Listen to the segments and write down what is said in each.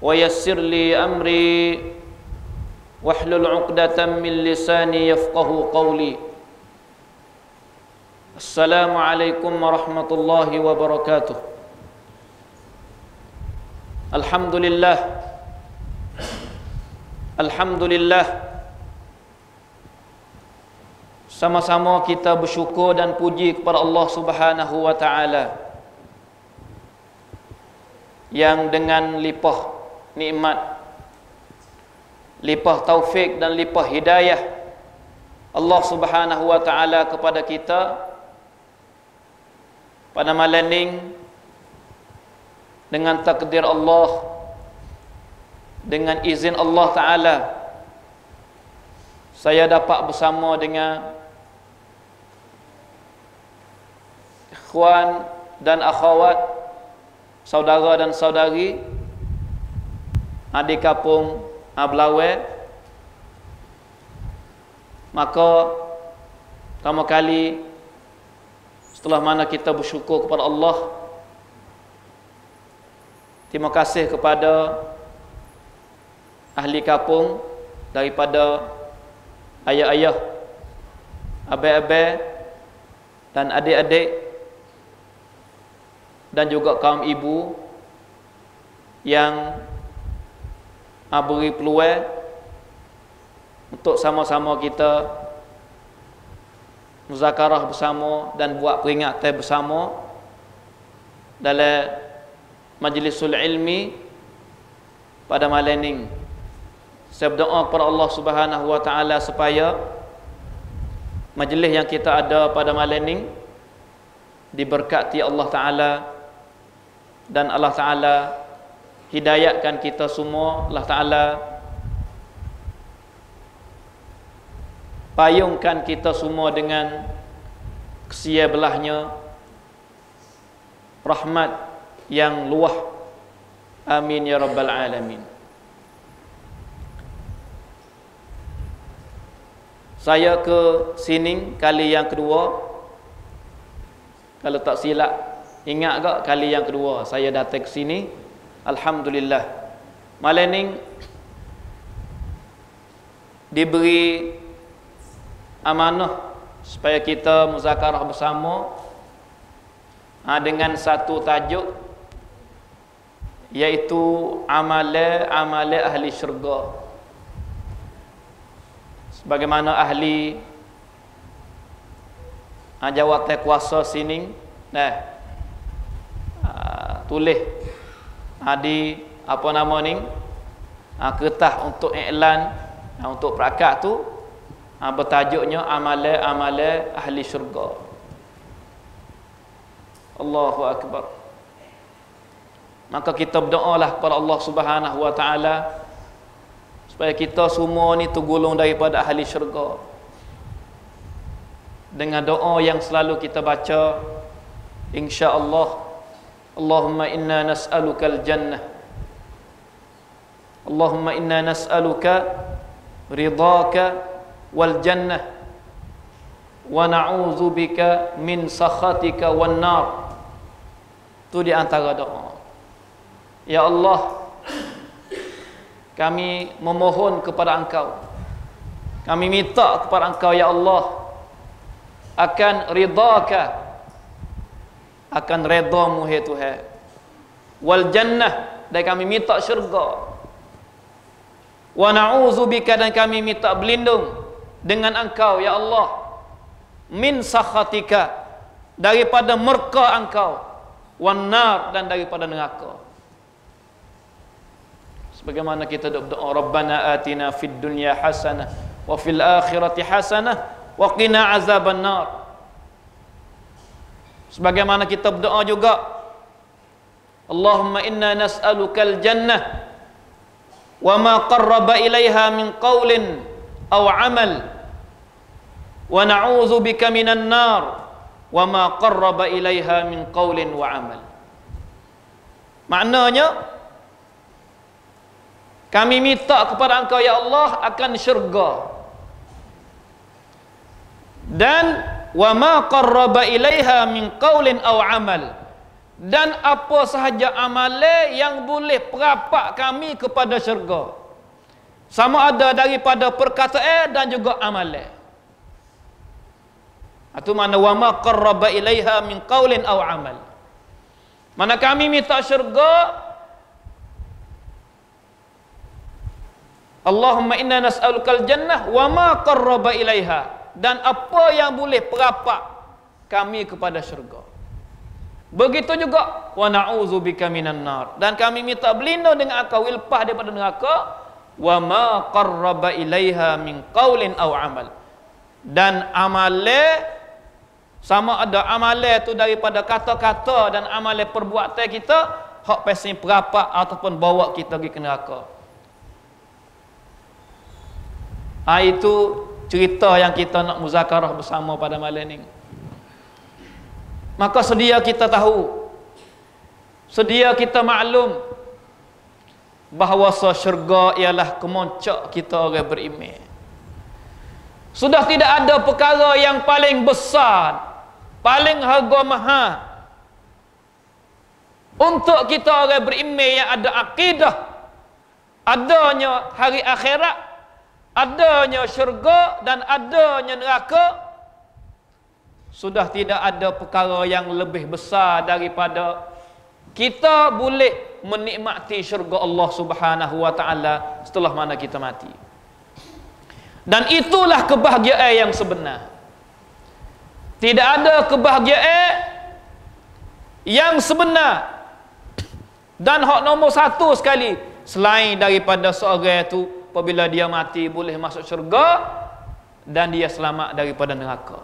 ويسر لي أمري واحلل عقدة من لساني يفقه قولي. السلام عليكم ورحمة الله وبركاته. الحمد لله Alhamdulillah, sama-sama kita bersyukur dan puji kepada Allah Subhanahu wa taala yang dengan limpah nikmat, limpah taufik dan limpah hidayah Allah Subhanahu wa taala kepada kita pada malam ini, dengan takdir Allah, dengan izin Allah Ta'ala, saya dapat bersama dengan ikhwan dan akhwat, saudara dan saudari di kampung Belawai. Maka pertama kali setelah mana kita bersyukur kepada Allah, terima kasih kepada ahli kampung daripada ayah-ayah, abang-abang dan adik-adik, dan juga kaum ibu yang beri peluang untuk sama-sama kita muzakarah bersama dan buat peringatan bersama dalam majlisul ilmi pada malam ini. Saya berdoa kepada Allah Subhanahu wa taala supaya majlis yang kita ada pada malam ini diberkati Allah Taala, dan Allah Taala hidayahkan kita semua. Allah Taala payungkan kita semua dengan kesia belahnya rahmat yang luah. Amin ya rabbal alamin. Saya ke sini kali yang kedua. Kalau tak silap, ingat tak kali yang kedua saya datang ke sini. Alhamdulillah. Malam ni diberi amanah supaya kita muzakarah bersama dengan satu tajuk, iaitu amalan ahli syurga. Sebagaimana ahli jawatan kuasa sini tulis di apa nama ni, kertas untuk iklan, untuk perakat tu bertajuknya amalan ahli syurga. Allahu akbar. Maka kita berdoalah kepada Allah Subhanahu wa taala supaya kita semua ni tergolong daripada ahli syurga, dengan doa yang selalu kita baca, insya-Allah, Allahumma inna nas'aluka al-jannah, Allahumma inna nas'aluka ridhaka wal jannah wa na'udzubika min sakhatika wan nar. Itu di antara doa. Ya Allah, kami memohon kepada Engkau, kami minta kepada Engkau ya Allah akan ridhaka, akan redha-Mu hai Tuhan, wal jannah, dan kami minta syurga, wa na'udzubika, dan kami minta berlindung dengan Engkau ya Allah, min sakhatika, daripada murka Engkau, wan nar, dan daripada neraka. Sebagaimana kita berdoa, Rabbana atina fid dunya hasanah wa fil akhirati hasanah wa qina azaban nar. Sebagaimana kita berdoa juga, Allahumma inna nas'alukal jannah wa ma qarraba ilaiha min qawlin aw amal, wa na'udzu bika minan nar wa ma qarraba ilaiha min qawlin wa amal. Maknanya, kami minta kepada Engkau ya Allah akan syurga, dan wa ma qarraba ilaiha min qaulin aw amal, dan apa sahaja amalan yang boleh perapak kami kepada syurga, sama ada daripada perkataan dan juga amalan. Itu mana wa ma qarraba ilaiha min qaulin aw amal. Mana kami minta syurga, Allahumma inna nas'alukal jannah wa ma qarraba ilaiha, dan apa yang boleh perapak kami kepada syurga. Begitu juga wa na'udzubika minan nar, dan kami minta berlindung dengan Engkau lepas daripada neraka, wa ma qarraba ilaiha min qaulin aw amal, dan amalan sama ada amalan tu daripada kata-kata dan amalan perbuatan kita hak pasti perapak ataupun bawa kita pergi ke neraka. Itu cerita yang kita nak muzakarah bersama pada malam ni. Maka sedia kita tahu, sedia kita maklum bahawa syurga ialah kemoncak kita orang beriman. Sudah tidak ada perkara yang paling besar, paling harga mahal untuk kita orang beriman yang ada akidah, adanya hari akhirat, adanya syurga dan adanya neraka. Sudah tidak ada perkara yang lebih besar daripada kita boleh menikmati syurga Allah Subhanahu wa taala setelah mana kita mati. Dan itulah kebahagiaan yang sebenar. Tidak ada kebahagiaan yang sebenar dan hak nombor satu sekali selain daripada seorang itu apabila dia mati boleh masuk syurga dan dia selamat daripada neraka.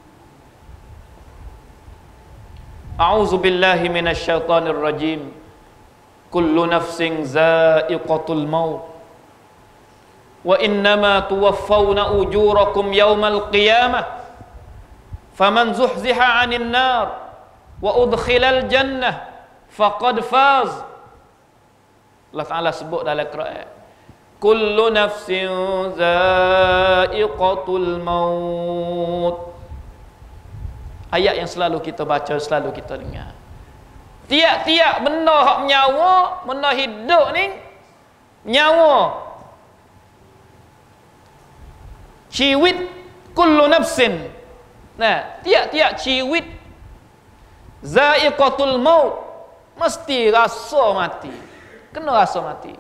A'udzu billahi minasyaitonir rajim. Kullu nafsin za'iqatul maut wa innama tuwaffawna ujurakum yawmal qiyamah faman zuhziha 'anil nar wa udkhilal jannah faqad faz. Allah Ta'ala sebut dalam Quran, kullu nafsin za'iqatul maut. Ayat yang selalu kita baca, selalu kita dengar. Tiap-tiap benda hak menyawa, benda hidup ni nyawa. Ciwit kullu nafsin. Nah, tiap-tiap ciwit za'iqatul maut, mesti rasa mati. Kena rasa mati.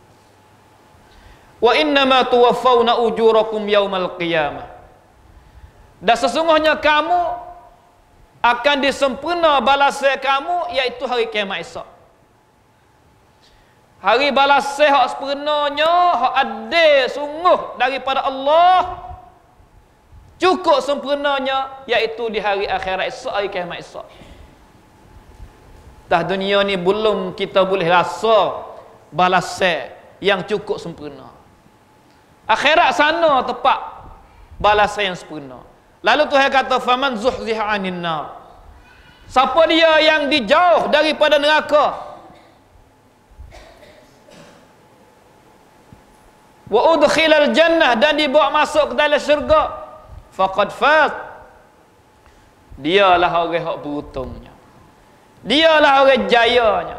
Wa innama tuwaffawna ujurakum yaumal qiyamah. Dan sesungguhnya kamu akan disempurna balasan kamu, iaitu hari kiamat esok. Hari balasan hak sempurnanya, hak adil sungguh daripada Allah, cukup sempurnanya, iaitu di hari akhirat esok, hari kiamat esok. Dah dunia ni belum kita boleh rasa balasan yang cukup sempurna. Akhirat sana tepat balasan yang sempurna. Lalu Tuhan kata faman zuhziha 'anil nar. Siapa dia yang dijauh daripada neraka, wa udkhilal jannah, dan dibawa masuk ke dalam syurga, faqad faz. Dialah orang yang beruntungnya. Dialah orang jayanya.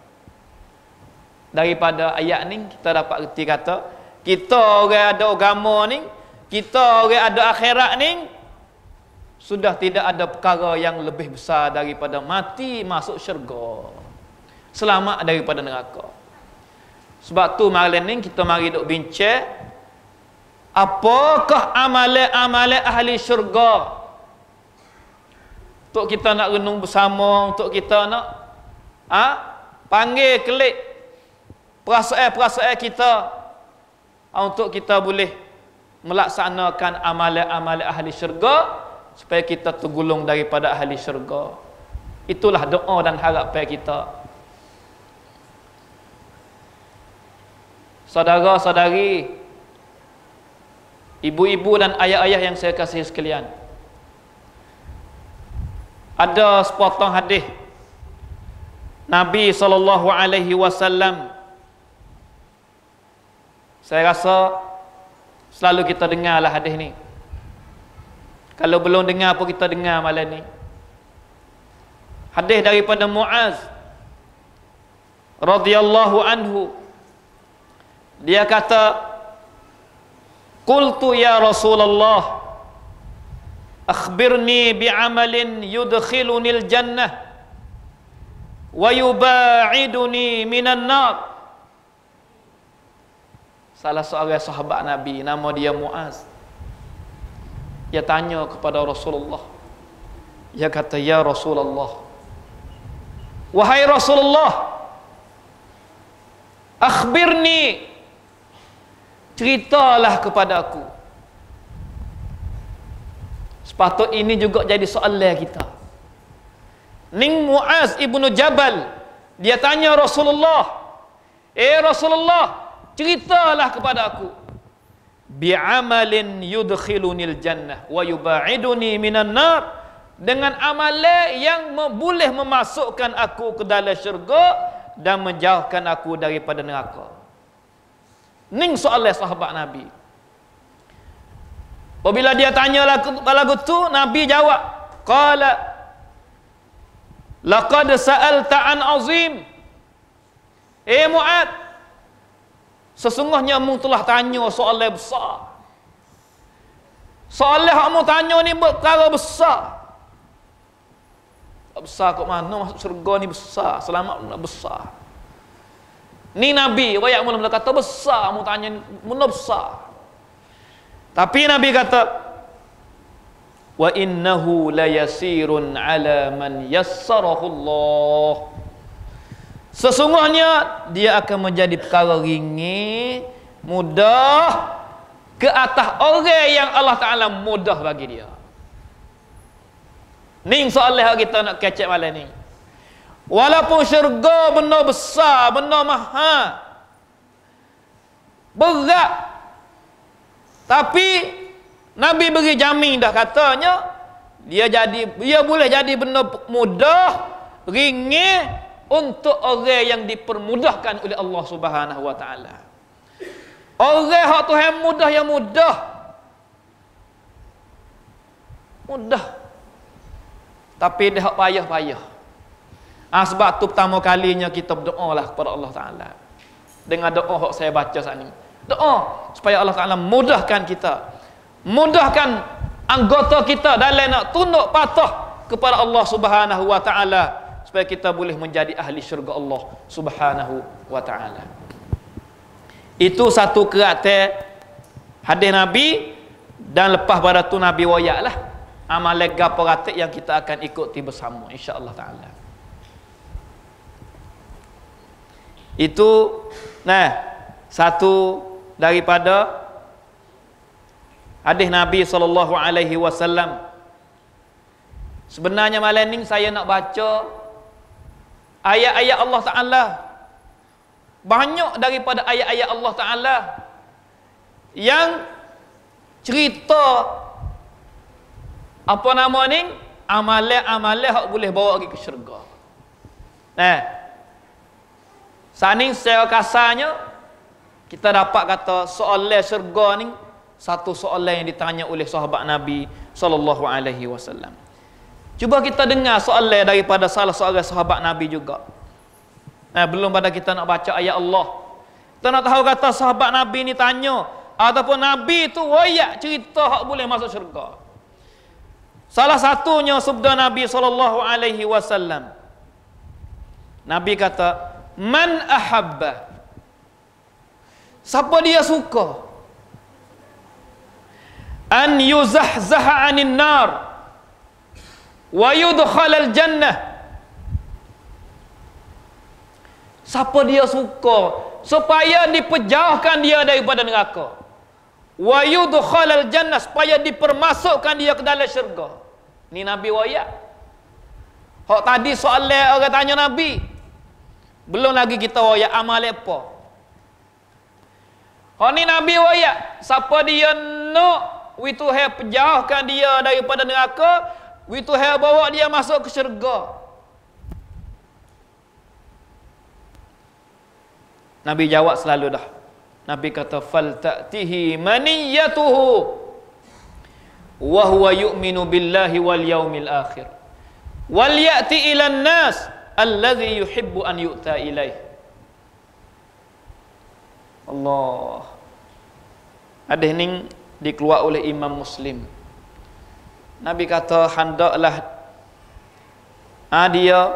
Daripada ayat ni kita dapat erti kata, kita orang ada agama ni, kita orang ada akhirat ni, sudah tidak ada perkara yang lebih besar daripada mati masuk syurga, selamat daripada neraka. Sebab tu malam ni kita mari duk bincang apakah amalan-amalan ahli syurga, untuk kita nak renung bersama, untuk kita nak panggil kelik perasaan-perasaan kita, untuk kita boleh melaksanakan amalan-amalan ahli syurga supaya kita tergolong daripada ahli syurga. Itulah doa dan harapan kita. Saudara-saudari, ibu-ibu dan ayah-ayah yang saya kasihi sekalian, ada sepotong hadis Nabi SAW. Saya rasa selalu kita dengarlah hadis ni. Kalau belum dengar pun kita dengar malam ni. Hadis daripada Muaz radhiyallahu anhu, dia kata, qultu ya Rasulullah akhbirni bi'amalin yudkhilunil jannah wa yuba'iduni minan nar. Salah seorang sahabat Nabi, nama dia Muaz, dia tanya kepada Rasulullah. Dia kata, ya Rasulullah, wahai Rasulullah, akhbirni, ceritalah kepada aku. Sepatut ini juga jadi soalan kita. Ning Muaz ibnu Jabal, dia tanya Rasulullah, Rasulullah, ceritalah kepada aku, bi'amalin yudkhilunil jannah wa yuba'iduni minan nar, dengan amalan yang boleh memasukkan aku ke dalam syurga dan menjauhkan aku daripada neraka. Ning soalan sahabat Nabi. Apabila dia tanya lagu tu, Nabi jawab, qala laqad sa'alta an azim. Mu'ad, sesungguhnya mu telah tanya soalan besar. Soalan yang mu tanya ni perkara besar. Besar kat mana? Masuk syurga ni besar, selamat besar. Ni Nabi wayak mula kata besar, mu tanya ni mula besar. Tapi Nabi kata, wa innahu la yasirun ala man yassarahu Allah. Sesungguhnya dia akan menjadi perkara ringan, mudah ke atas orang yang Allah Ta'ala mudah bagi dia. Ni soalan yang kita nak kecek malam ni. Walaupun syurga benda besar, benda mahal, berat, tapi Nabi beri jamin dah, katanya dia boleh jadi benda mudah, ringan untuk orang yang dipermudahkan oleh Allah Subhanahu wa taala. Orang hak Tuhan mudah, yang mudah. Tapi dia hak payah. Sebab tu pertama kalinya kita berdoa lah kepada Allah Ta'ala. Dengan doa yang saya baca saat ni. Doa supaya Allah Ta'ala mudahkan kita. Mudahkan anggota kita dalam nak tunduk patuh kepada Allah Subhanahu wa Ta'ala. Supaya kita boleh menjadi ahli syurga Allah Subhanahu wa Ta'ala. Itu satu keratan hadis Nabi. Dan lepas pada tu Nabi wayak lah amalan gapo ratik yang kita akan ikuti bersama insya-Allah taala. Itu satu daripada hadis Nabi sallallahu alaihi wasallam. Sebenarnya malam ni saya nak baca ayat-ayat Allah Taala. Banyak daripada ayat-ayat Allah Taala yang cerita apa nama ni, amalan-amalan hak boleh bawa pergi ke syurga. Saat ni secara kasarnya kita dapat kata soalan syurga ni satu soalan yang ditanya oleh sahabat Nabi sallallahu alaihi wasallam. Cuba kita dengar soalan daripada salah seorang sahabat Nabi juga. Belum pada kita nak baca ayat Allah, kita nak tahu kata sahabat Nabi ni tanya ataupun Nabi tu wayak cerita hak boleh masuk syurga. Salah satunya sabda Nabi sallallahu alaihi wasallam. Nabi kata, "Man ahabba." Siapa dia suka? "An yuzahzaha 'anil nar wa yudkhalal jannah." Siapa dia suka supaya diperjauhkan dia daripada neraka, wa yudkhalal jannah, supaya dipermasukkan dia ke dalam syurga. Ni Nabi wayak. Hak tadi soalan orang tanya Nabi. Belum lagi kita wayak amal apa. Hak ni Nabi wayak. Siapa dia nak wi Tuhan perjauhkan dia daripada neraka, wi Tuhan bawa dia masuk ke syurga. Nabi jawab selalu dah. Nabi kata, fal ta'tihi maniyatuhu wa huwa yu'minu billahi wal yaumil akhir. wal ya'ti ilan nas allazi yuhibbu an yu'ta ilaih. Allah. Hadis ni dikeluar oleh Imam Muslim. Nabi kata hendaklah dia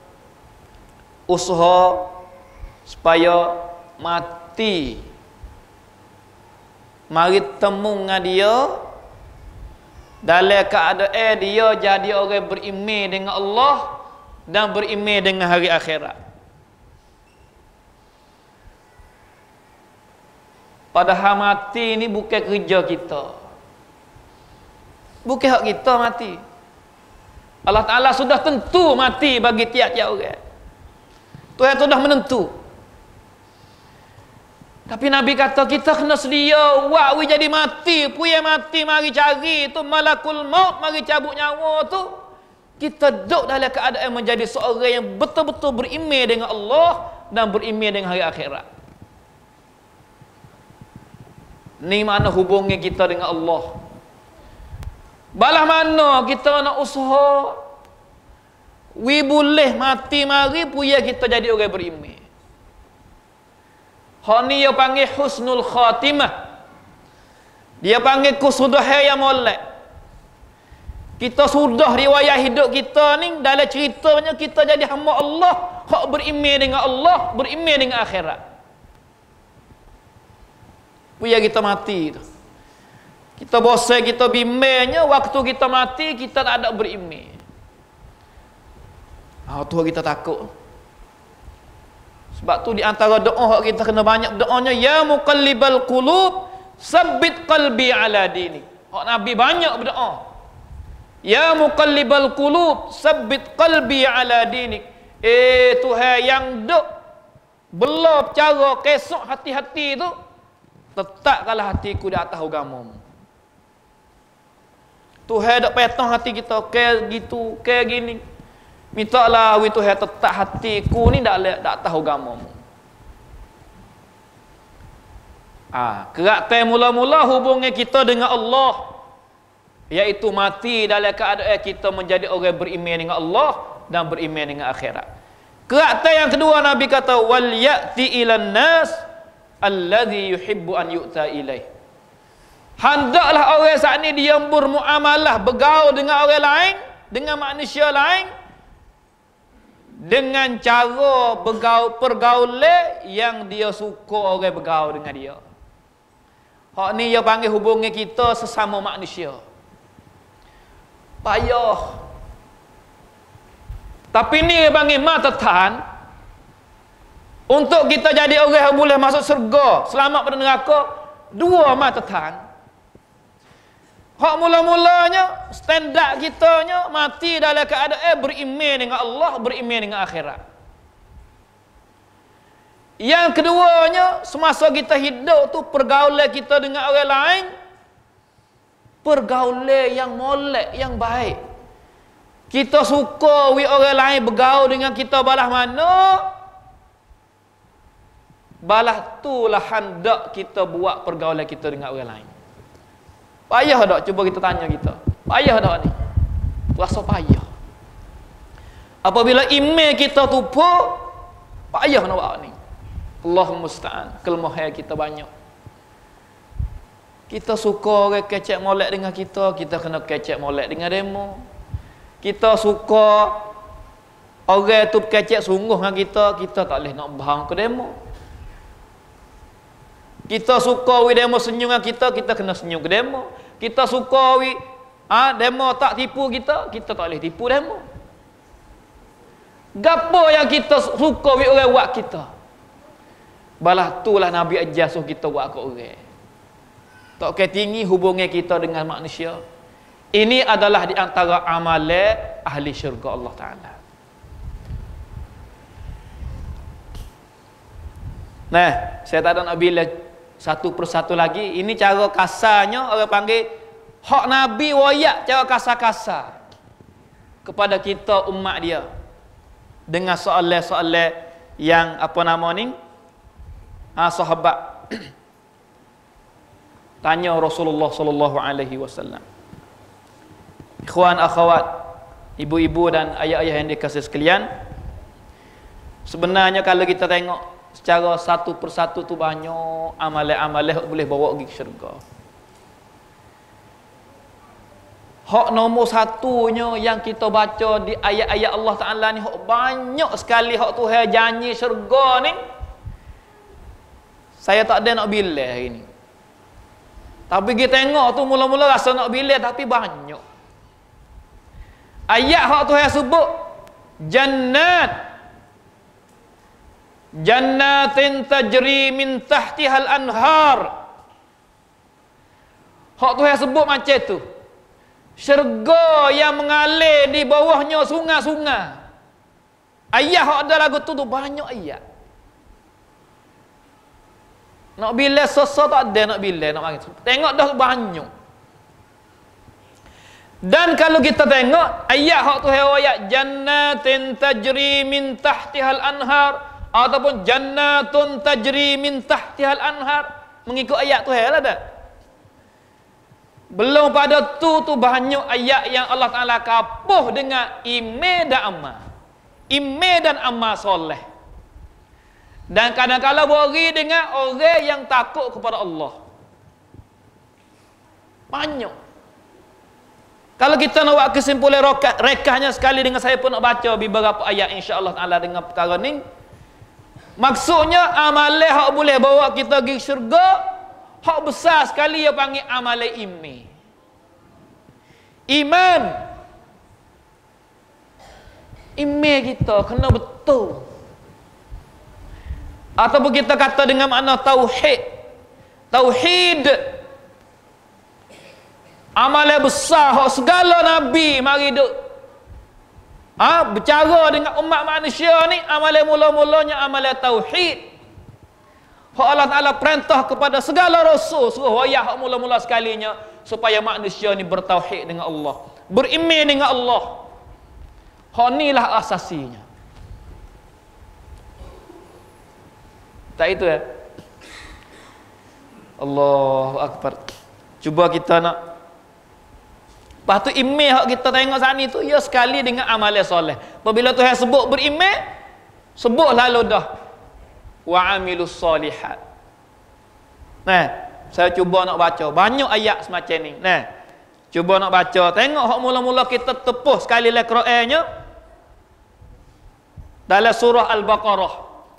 usaha supaya mati mari temu dengan dia dalam keadaan dia jadi orang beriman dengan Allah dan beriman dengan hari akhirat. Padahal mati ni bukan kerja kita, bukan hak kita mati. Allah Ta'ala sudah tentu mati bagi tiap-tiap orang. Tuhan tu dah menentu. Tapi Nabi kata kita kena sedia buat we jadi mati, punya mati mari cari tu malakul maut mari cabut nyawa tu. Kita duduk dalam keadaan menjadi seorang yang betul-betul beriman dengan Allah dan beriman dengan hari akhirat. Ni mana hubungnya kita dengan Allah. Balah mana kita nak usaha we boleh mati mari punya kita jadi orang beriman. Hak ni dia panggil husnul khatimah. Dia panggil kusudah yang molek. Kita sudah riwayat hidup kita ni dalam ceritanya kita jadi hamba Allah, hak beriman dengan Allah, beriman dengan akhirat. Puya kita mati tu. Kita bosan, kita bimbangnya waktu kita mati kita tak ada beriman. Tu kita takut. Sebab tu di antara doa kita kena banyak doanya ya muqallibal qulub sabbit qalbi ala dini. Hak Nabi banyak berdoa. Ya muqallibal qulub sabbit qalbi ala dini. Tuhan yang duk belop cara kesok hati-hati tu, letakkanlah hatiku di atas agamamu. Tuhan duk petong hati kita kayak gitu, kayak gini. Mintalah wi Tuhan tetap hatiku ni tak tahu agamamu. Kerak mula-mula hubungnya kita dengan Allah, iaitu mati dalam keadaan kita menjadi orang beriman dengan Allah dan beriman dengan akhirat. Kerak yang kedua Nabi kata wal ya'ti ilan nas allazi yuhibbu an yu'ta ilaih. Hendaklah orang saat ni dia bermuamalah, bergaul dengan orang lain, dengan manusia lain dengan cara pergaulan yang dia suka orang bergaul dengan dia. Hak ni dia panggil hubungan kita sesama manusia. Payah. Tapi ni dia panggil matatan. Untuk kita jadi orang yang boleh masuk syurga, selamat pada neraka, dua matatan. Hak mula-mulanya standard kitanya mati dalam keadaan beriman dengan Allah, beriman dengan akhirat. Yang keduanya semasa kita hidup tu pergaulan kita dengan orang lain, pergaulan yang molek, yang baik. Kita suka orang lain bergaul dengan kita balah mana, balah itulah hendak kita buat pergaulan kita dengan orang lain. Payah tak? Cuba kita tanya kita. Payah tak ni? Rasa payah. Apabila iman kita tupuk, payah nak buat ni. Allahumma musta'an. Kelemahan kita banyak. Kita suka orang kecek molek dengan kita, kita kena kecek molek dengan demo. Kita suka orang tu kecek sungguh dengan kita, kita tak boleh nak bahang ke demo. Kita suka demo senyum dengan kita, kita kena senyum ke demo. Kita suka demo tak tipu kita, kita tak boleh tipu demo. Gapo yang kita suka orang buat kita, balah itulah Nabi ajar suruh kita buat ke orang. Tak kira tinggi hubungan kita dengan manusia. Ini adalah di antara amalan ahli syurga Allah Ta'ala. Nah, saya tak ada nak bila satu persatu lagi. Ini cara kasarnya orang panggil hak Nabi wayak, cara kasar-kasar kepada kita umat dia dengan soalan-soalan yang apa nama ni sahabat tanya Rasulullah sallallahu alaihi wasallam. Ikhwan akhwat, ibu-ibu dan ayah-ayah yang dikasihi sekalian, sebenarnya kalau kita tengok secara satu persatu tu banyak amalan-amalan boleh bawa pergi ke syurga. Hak nombor satunya yang kita baca di ayat-ayat Allah Ta'ala ni, hak banyak sekali hak Tuhan janji syurga ni. Saya tak ada nak bilang hari ni. Tapi kita tengok tu mula-mula rasa nak bilang, tapi banyak. Ayat hak Tuhan sebut jannat, jannatin tajri min tahtihal anhar. Hak Tuhan sebut macam tu. Syurga yang mengalir di bawahnya sungai-sungai. Ayat hak ada lagu tu banyak ayat. Nak bila sesa tak ada nak bila nak mari. Tengok dah banyak. Dan kalau kita tengok ayat hak tu ayat jannatin tajri min tahtihal anhar ataupun jannatun tajri min tahtihal anhar, mengikut ayat tu lah dah. Belum pada tu banyak ayat yang Allah Ta'ala kapuh dengan iman dan amal. Iman dan amal soleh. Dan kadang-kadang beri dengan orang yang takut kepada Allah. Banyak. Kalau kita nak buat kesimpulan rekahnya sekali dengan saya pun nak baca beberapa ayat insya-Allah Ta'ala dengan perkara ni. Maksudnya amalan hak boleh bawa kita pergi syurga, hak besar sekali yang panggil amalan iman. Iman kita kena betul. Ataupun kita kata dengan makna tauhid. Tauhid amalan besar hak segala nabi mari duk bercara dengan umat manusia ni, amalan mula-mulanya amalan tauhid. Hak Allah Ta'ala perintah kepada segala rasul suruh wayah hak mula-mula sekalinya supaya manusia ni bertauhid dengan Allah, beriman dengan Allah. Hak inilah asasinya. Tak itu ya? Allahu Akbar. Cuba kita nak. Lepas tu iman hak kita tengok saat ni tu ya sekali dengan amalan soleh. Apabila Tuhan sebut beriman, sebut lalu dah wa amilus solihat. Nah, saya cuba nak baca banyak ayat semacam ni. Nah, cuba nak baca, tengok hak mula-mula kita tepuh sekali le Qurannya dalam surah Al-Baqarah.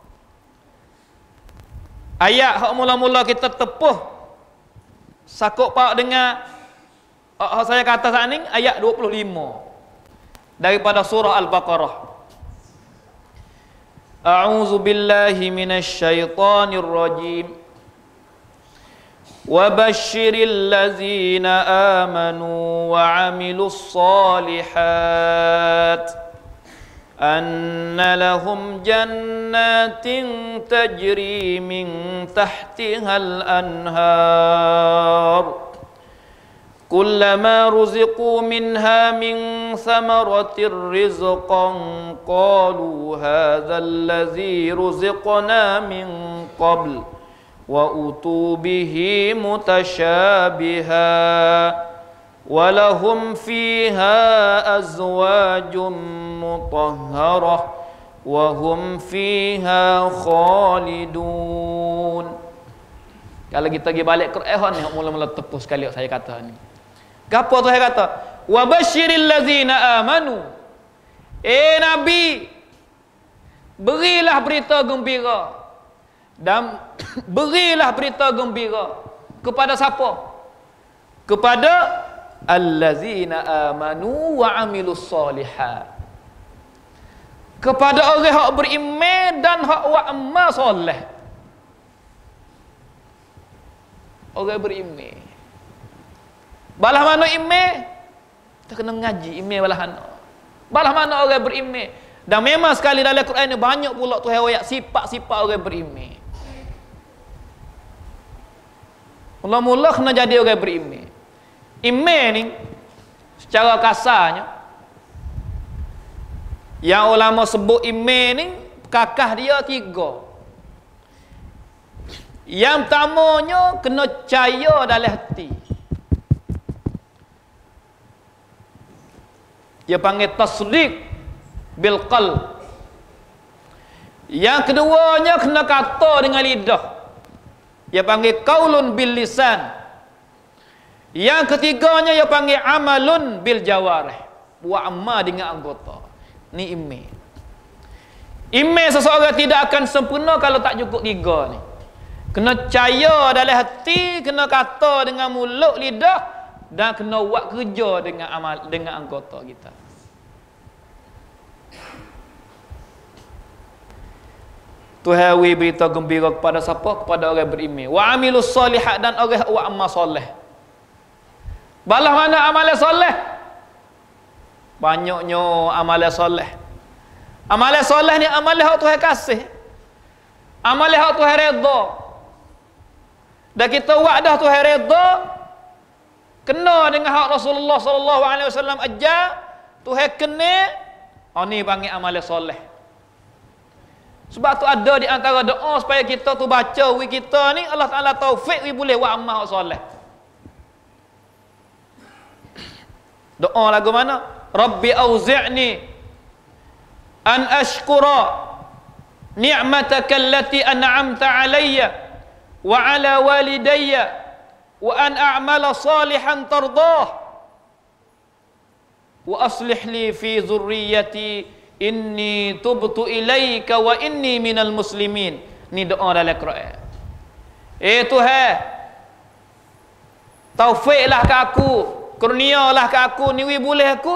Ayat hak mula-mula kita tepuh sakut pak dengan saya kata saat ni ayat 25 daripada surah Al-Baqarah. A'udzu billahi minasy syaithanir rajim. Wa basyiril ladzina amanu wa 'amilus shalihat anna lahum jannatin tajri min tahtihal anhar kullama ruziqu minha min thamaratir rizqan qalu hadzal ladzi ruziqna min qabl wa utu bihi mutasyabiha wa lahum fiha azwajum mutahharah wa hum fiha khalidun. Kalau kita pergi balik Quran ni mula-mula tepuh sekali saya kata ni. Gapo tu saya kata? Wa basyiril ladzina amanu. Nabi, berilah berita gembira. Dan berilah berita gembira kepada siapa? Kepada allazina amanu wa amilus solihat. Kepada orang hak beriman dan hak buat amal soleh. Orang beriman. Balah mana iman? Kita kena mengaji iman balah mana. Balah mana orang beriman. Dan memang sekali dalam Quran ni banyak pula tu ayat sifat-sifat orang beriman. Mula-mula kena jadi orang beriman. Iman ni secara kasarnya yang ulama sebut iman ni kakah dia 3. Yang pertamanya kena percaya dalam hati. Dia panggil tasdiq bil qalb. Yang keduanya kena kata dengan lidah. Dia panggil qaulun bil lisan. Yang ketiganya dia panggil amalun bil jawarih. Buat amal dengan anggota. Ni iman. Iman seseorang tidak akan sempurna kalau tak cukup tiga ni. Kena percaya dalam hati, kena kata dengan mulut, lidah, dan kena buat kerja dengan amal, dengan anggota kita. Tuhan berita gembira kepada siapa? Kepada orang beriman. Wa amilus solihat, dan orang buat amal soleh. Balas mana amal soleh? Banyaknya amal soleh. Amal soleh ni amal hak Tuhan kasih. Amal hak Tuhan redha. Dan kita buat dah Tuhan redha, kena dengan hak Rasulullah sallallahu alaihi wasallam ajar, Tuhan kena, ni panggil amal soleh. Sebab tu ada di antara doa supaya kita tu baca wi kita ni, Allah Taala taufik wi boleh buat amal soleh. Doa lagu mana? Rabbi auzi'ni an ashkura ni'mataka allati an'amta alayya wa ala walidayya wa an a'mala salihan tardah wa aslih li fi dhurriyyati inni tubtu ilaika wa inni minal muslimin. Ni doa dalam Quran. Tuhan, taufiklah ke aku, kurnialah ke aku, ni boleh aku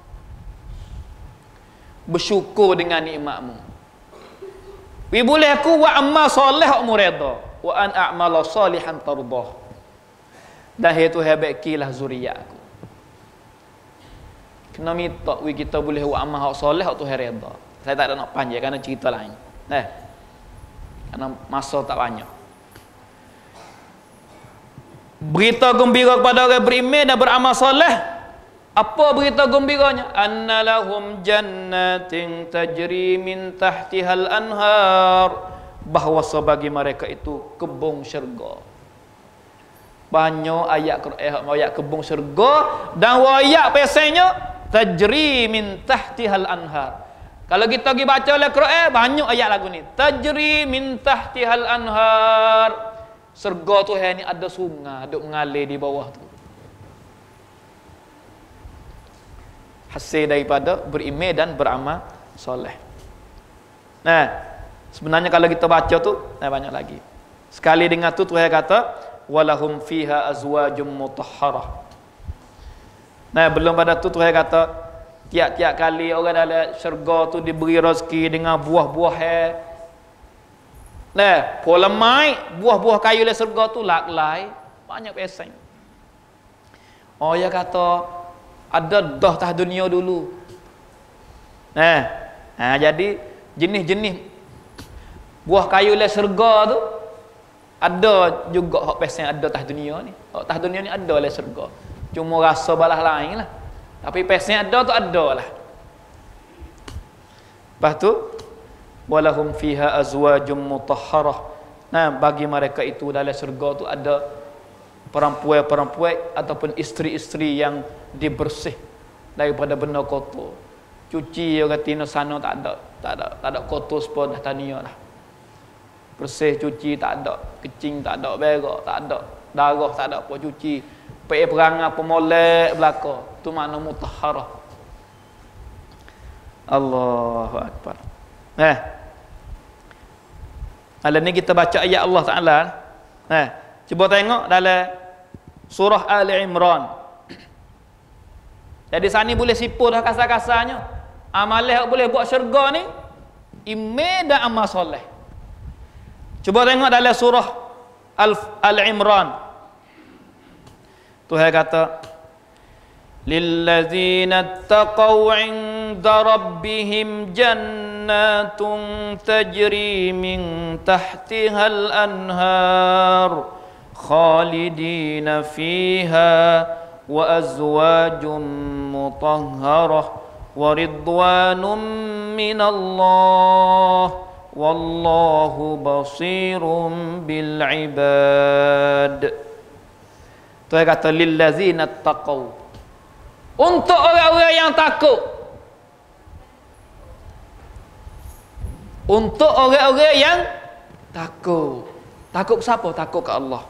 bersyukur dengan nikmatmu. Boleh aku buat amal soleh hak mu redha, wa an a'mala salihan tardah. Dan Tuhan baikilah zuriat aku. Kena minta kita boleh buat amal hak soleh hak Tuhan redha. Saya tak ada nak panjang kerana cerita lain. Kerana masa tak banyak. Berita gembira kepada orang beriman dan beramal soleh. Apa berita gembiranya? Annalahum jannatin tajri min tahtihal anhar. Bahawa bagi mereka itu kebun syurga. Banyak ayat Quran ayat kebun syurga, dan ayat pesannya tajri min tahtihal anhar. Kalau kita pergi baca Al-Quran, banyak ayat lagu ni. Tajri min tahtihal anhar. Syurga tu ni ada sungai duk mengalir di bawah tu. Hasil daripada beriman dan beramal soleh. Sebenarnya kalau kita baca tu, banyak lagi. Sekali dengan tu Tuhan kata, walahum fiha azwajum mutahharah. Belum pada tu Tuhan kata, tiap-tiap kali orang dalam syurga tu diberi rezeki dengan buah-buah polemai, buah-buah kayu dalam syurga tu laklai, banyak pesan. Dia kata ada dah tah dunia dulu. Jadi jenis-jenis buah kayu dalam syurga tu ada juga hak pesan ada tah dunia ni. Hak tah dunia ni ada dalam syurga. Cuma rasa balas lain lah. Tapi pesnya ada tu ada lah. Lepas tu, walahum fiha azwajum mutahharah. Bagi mereka itu dalam syurga tu ada perempuan-perempuan ataupun isteri-isteri yang dibersih daripada benda kotor. Cuci orang tina sana tak ada kotor sepon dah tania lah. Bersih cuci tak ada, kecing tak ada, berak tak ada, darah tak ada apa cuci. Perangai pemolek belaka, tu makna mutahharah. Allahu akbar. Dalam ni kita baca ayat Allah Taala. Cuba tengok dalam surah Ali Imran. Jadi sani boleh sipur dah kasar-kasarnya. Amal yang boleh buat syurga ni iman dan amal soleh. Cuba tengok dalam surah Al-Imran. Tuhan kata, lillazina taqaw 'inda rabbihim jannatun tajri min tahtihal anhar khalidina fiha wa azwajum mutahharah wa ridwanum minallah wallahu basirum bil ibad. Tuhan kata lillazina taqaw. Untuk orang-orang yang takut. Untuk orang-orang yang takut. Takut siapa? Takut ke Allah.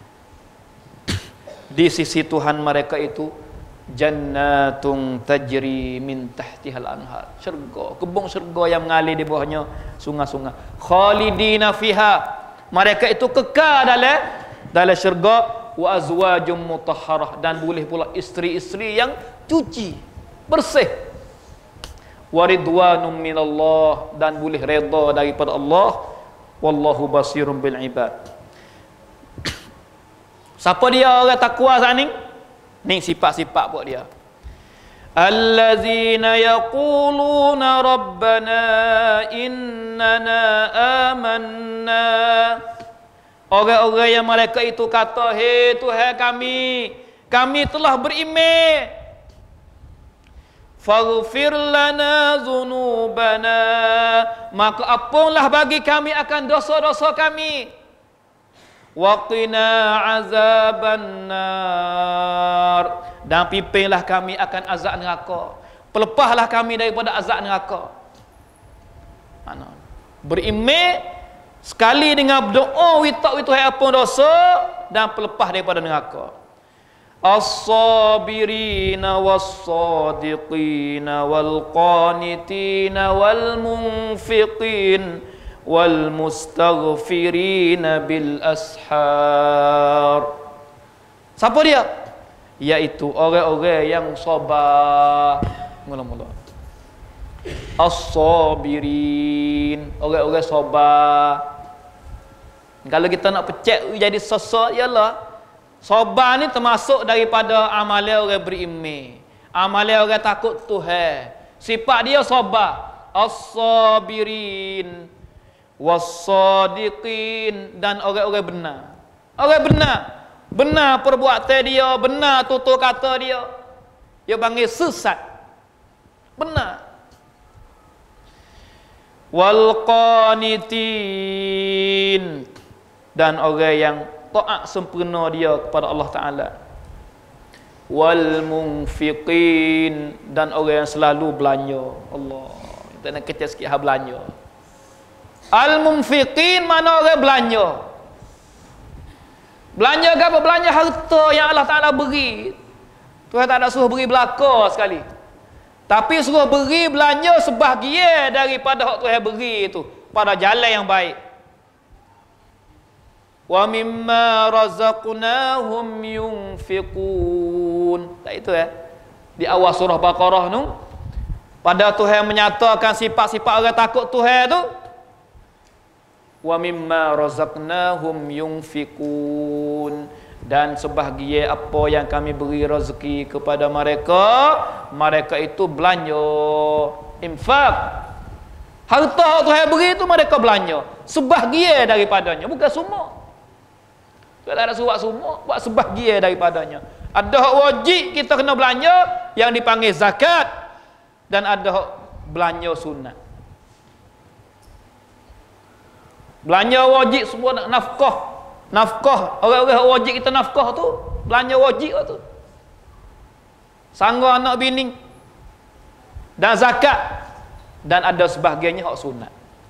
Di sisi Tuhan mereka itu jannatun tajri min tahtihal anhar. Syurga, kebun syurga yang mengalir di bawahnya sungai-sungai. Khalidina fiha. Mereka itu kekal dalam syurga. Wa azwajum mutahharah, dan boleh pula isteri-isteri yang cuci, bersih. Wa ridwanum minallah, dan boleh redha daripada Allah. Wallahu basirun bil ibad. Siapa dia orang takwa saat ni? Ni sifat-sifat buat dia. Allazina yaquluna rabbana innana amanna. Orang-orang yang mereka itu kata, "Hei Tuhan kami telah beriman. Faghfir lana dhunubana." Maka ampunlah bagi kami akan dosa-dosa kami. Wa qina azabannar. Dan pimpinlah kami akan azab neraka. Pelepaslah kami daripada azab neraka. Mana? Beriman sekali dengan berdoa witak Tuhan ampun dosa dan pelepah daripada neraka. As-sabirina was-sadiqina wal-qanitina wal-munfiqin wal-mustaghfirina bil ashar. Siapa dia? Yaitu orang-orang yang sabar. Mula-mula. As-sabirin, orang-orang sabar. Kalau kita nak pecah jadi sosok, ialah sabar ni termasuk daripada amalan orang beriman, amalan orang takut Tuhan. Sifat dia sabar. As-sabirin was-sadiqin, dan orang-orang benar. Orang benar perbuatan dia, benar tutur kata dia. Dia panggil sesat. Benar. Wal qanitin, dan orang yang taat sempurna dia kepada Allah Ta'ala. Wal munfiqin, dan orang yang selalu belanja. Allah, kita nak kecil sikit hal belanja. Al munfiqin, mana orang belanja. Belanja apa? Belanja harta yang Allah Ta'ala beri. Tuhan tak ada suruh beri belaka sekali, tapi suruh beri belanja sebahagian daripada hak Tuhan beri itu pada jalan yang baik. Wa mimma razaqnahum yunfiqun. Tak itu di awal surah Baqarah tu, pada Tuhan menyatakan sifat-sifat orang takut Tuhan tu. Wa mimma razaqnahum yunfiqun, dan sebahagian apa yang kami beri rezeki kepada mereka itu belanja, infak. Harta Tuhan beri itu mereka belanja sebahagian daripadanya, bukan semua. Tuhan tak ada suruh semua, buat sebahagian daripadanya. Ada hak wajib kita kena belanja yang dipanggil zakat, dan ada hak belanja sunat. Belanja wajib semua nafkah, orang-orang wajib kita nafkah tu, belanja wajib tu. Sangga anak bini dan zakat, dan ada sebahagiannya hak sunat.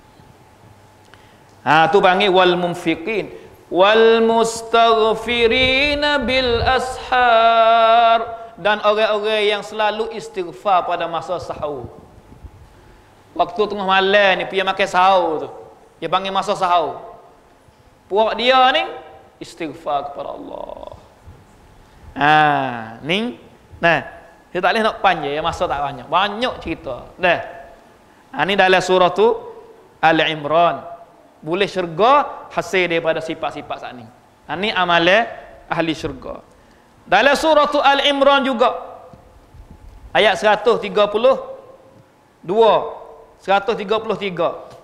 Tu panggil wal munfiqin wal mustaghfirina bil ashar, dan orang-orang yang selalu istighfar pada masa sahur. Waktu tengah malam ni pergi makan sahur tu, dia panggil masa sahur. Puak dia ni istighfar kepada Allah. Ni saya tak boleh nak panjang, masa tak banyak. Banyak cerita. Ni dalam surah tu Al-Imran. Boleh syurga hasil daripada sifat-sifat saat ni. Ni amalan ahli syurga. Dalam surah tu Al-Imran juga, ayat 133.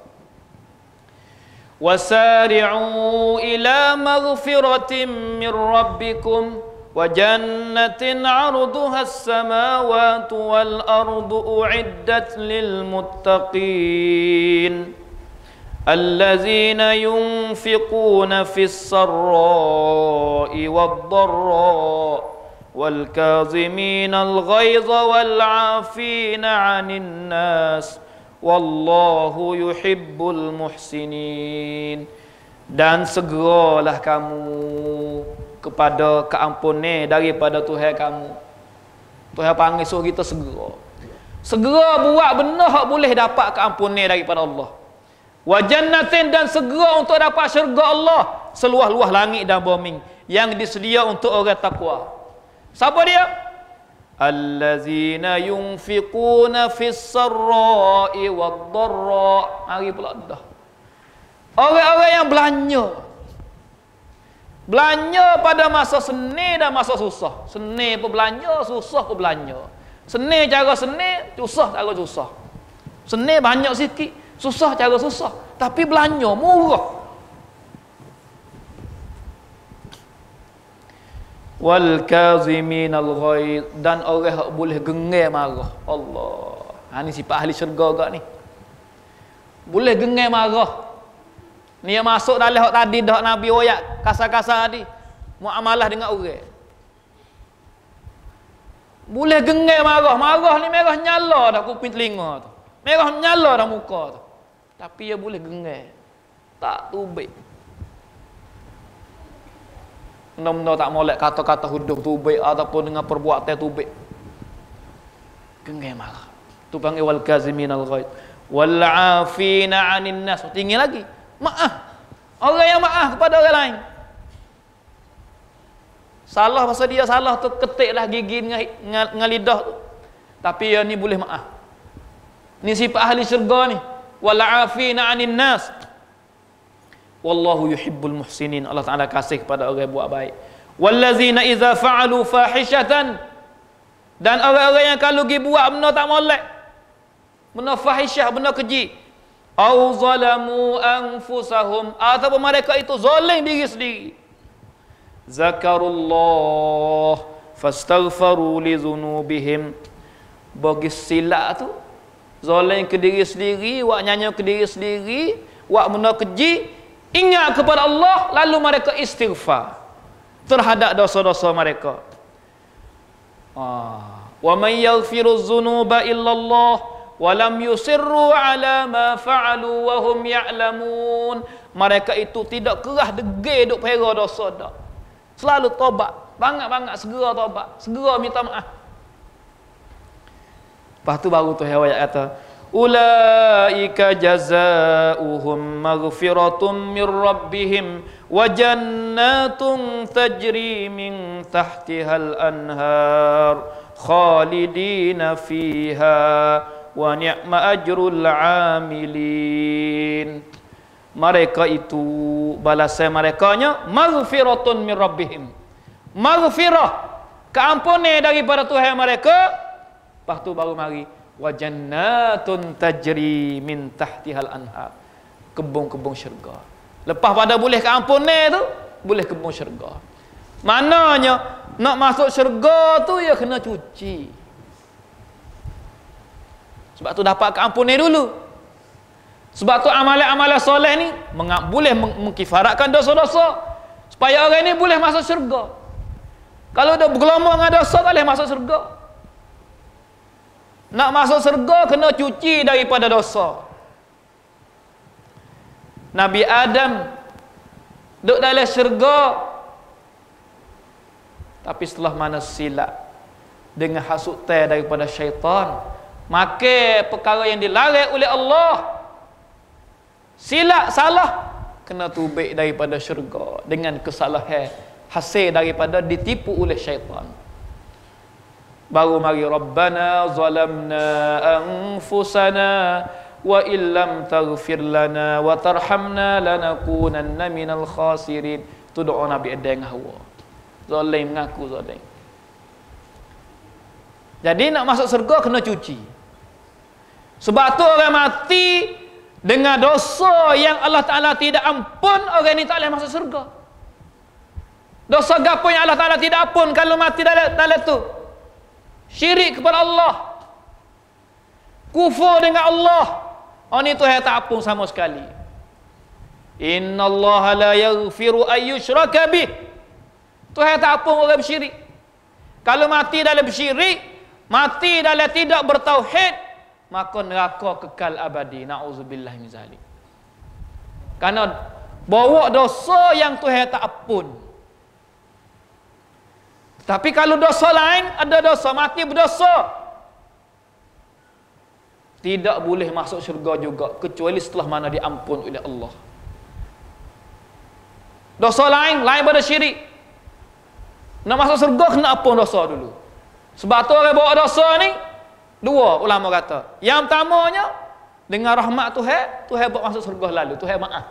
Wasari'u ila maghfiratin min rabbikum wa jannatin 'arduha as-samawati wal ardu u'iddat lil muttaqin allazina yunfiquna fis sarra'i wad dharra wal kaziminal ghaiza wal 'afina 'anil nas wallahu yuhibbul muhsinin. Dan segeralah kamu kepada keampunan daripada Tuhan kamu. Tuhan panggil suruh kita segera. Segera buat benda hak boleh dapat keampunan daripada Allah. Wa jannatin, dan segera untuk dapat syurga Allah seluas-luas langit dan bumi yang disedia untuk orang takwa. Siapa dia? Allazina yunfiquna fis sarra'i wad dharra. Hari pula dah. Orang-orang yang belanja pada masa seni dan masa susah. Seni pun belanja, susah pun belanja. Seni cara seni, susah cara susah. Seni banyak sikit, susah cara susah. Tapi belanja murah. Wal kaziminal ghaiz, dan orang yang boleh gengar marah. Allah. Ni sifat ahli syurga agak ni. Boleh gengar marah. Ni yang masuk dalam hak tadi dah Nabi royak kasar-kasar tadi. Muamalah dengan orang. Boleh gengar marah. Marah ni merah nyala dah kuping telinga tu. Merah nyala dah muka tu. Tapi dia boleh gengar. Tak tubik. Benda-benda tak molek kata-kata huduf tubik ataupun dengan perbuatan tubik. Gengar marah. Tu panggil wal kaziminal ghaiz wal 'afina 'anil nas. Tinggi lagi. Maaf. Orang yang maaf kepada orang lain. Salah pasal dia salah tu ketiklah gigi dengan lidah tu. Tapi dia ni boleh maaf. Ni sifat ahli syurga ni. Wal 'afina 'anil nas. Wallahu yuhibbul muhsinin. Allah Taala kasih kepada orang yang buat baik. Wallazina idza fa'alu fahishatan, dan orang-orang yang kalau pergi buat benda tak molek, benda fahisyah, benda keji, au zalamu anfusahum, ataupun mereka itu zalim diri sendiri, zakarullah fastaghfaru li dzunubihim, bagi silap tu zalim ke diri sendiri, buat nyanyi ke diri sendiri, buat benda keji, ingat kepada Allah, lalu mereka istighfar terhadap dosa-dosa mereka. Wa man yaghfiru dzunuba illallah wa lam yusirru ala ma fa'alu wa hum ya'lamun. Mereka itu tidak kerah degil duk pera dosa dak. Selalu tobat, bangat-bangat segera tobat, segera minta maaf. Lepas tu baru tu ayat kata, ulaika jazaohum maghfiratum mir rabbihim wa jannatun tajri min tahtihal anhar khalidina fiha wa ni'ma ajrul amilin. Mereka itu balasan merekanya maghfiratun min rabbihim, maghfirah, keampunan daripada Tuhan mereka. Lepas tu baru mari wa jannatun tajri min tahtihal anhar, kebun-kebun syurga. Lepas pada boleh keampunan tu, boleh kebun syurga. Maknanya nak masuk syurga tu ya kena cuci. Sebab tu dapat keampunan dulu. Sebab tu amalan-amalan soleh ni boleh mengkifaratkan dosa-dosa supaya orang ni boleh masuk syurga. Kalau dah bergelombang dengan dosa tak boleh masuk syurga. Nak masuk syurga kena cuci daripada dosa. Nabi Adam duduk dalam syurga, tapi setelah mana silap dengan hasutan daripada syaitan, maka perkara yang dilarang oleh Allah, silap salah, kena tubik daripada syurga dengan kesalahan hasil daripada ditipu oleh syaitan. Baru mari Rabbana zalamna anfusana wa illam taghfir lana wa tarhamna lanakunanna minal khasirin. Tu doa Nabi Adam dengan Hawa. Zalim mengaku zalim. Jadi nak masuk syurga kena cuci. Sebab tu orang mati dengan dosa yang Allah Ta'ala tidak ampun, orang ni tak boleh masuk syurga. Dosa gapo yang Allah Ta'ala tidak ampun kalau mati dalam tu? Syirik kepada Allah, kufur dengan Allah, ni Tuhan tak ampun sama sekali. Innallaha la yaghfiru ayyushraka bih. Tuhan tak ampun orang bersyirik. Kalau mati dalam syirik, mati dalam tidak bertauhid, maka neraka kekal abadi. Nauzubillah min zalik. Karena bawa dosa yang Tuhan tak ampun. Tapi kalau dosa lain, ada dosa mati berdosa, tidak boleh masuk syurga juga kecuali setelah mana diampun oleh Allah. Dosa lain pada syirik. Nak masuk syurga kena ampun dosa dulu. Sebab tu orang bawa dosa ni dua ulama kata. Yang pertamanya dengan rahmat Tuhan buat masuk syurga lalu, Tuhan maaf.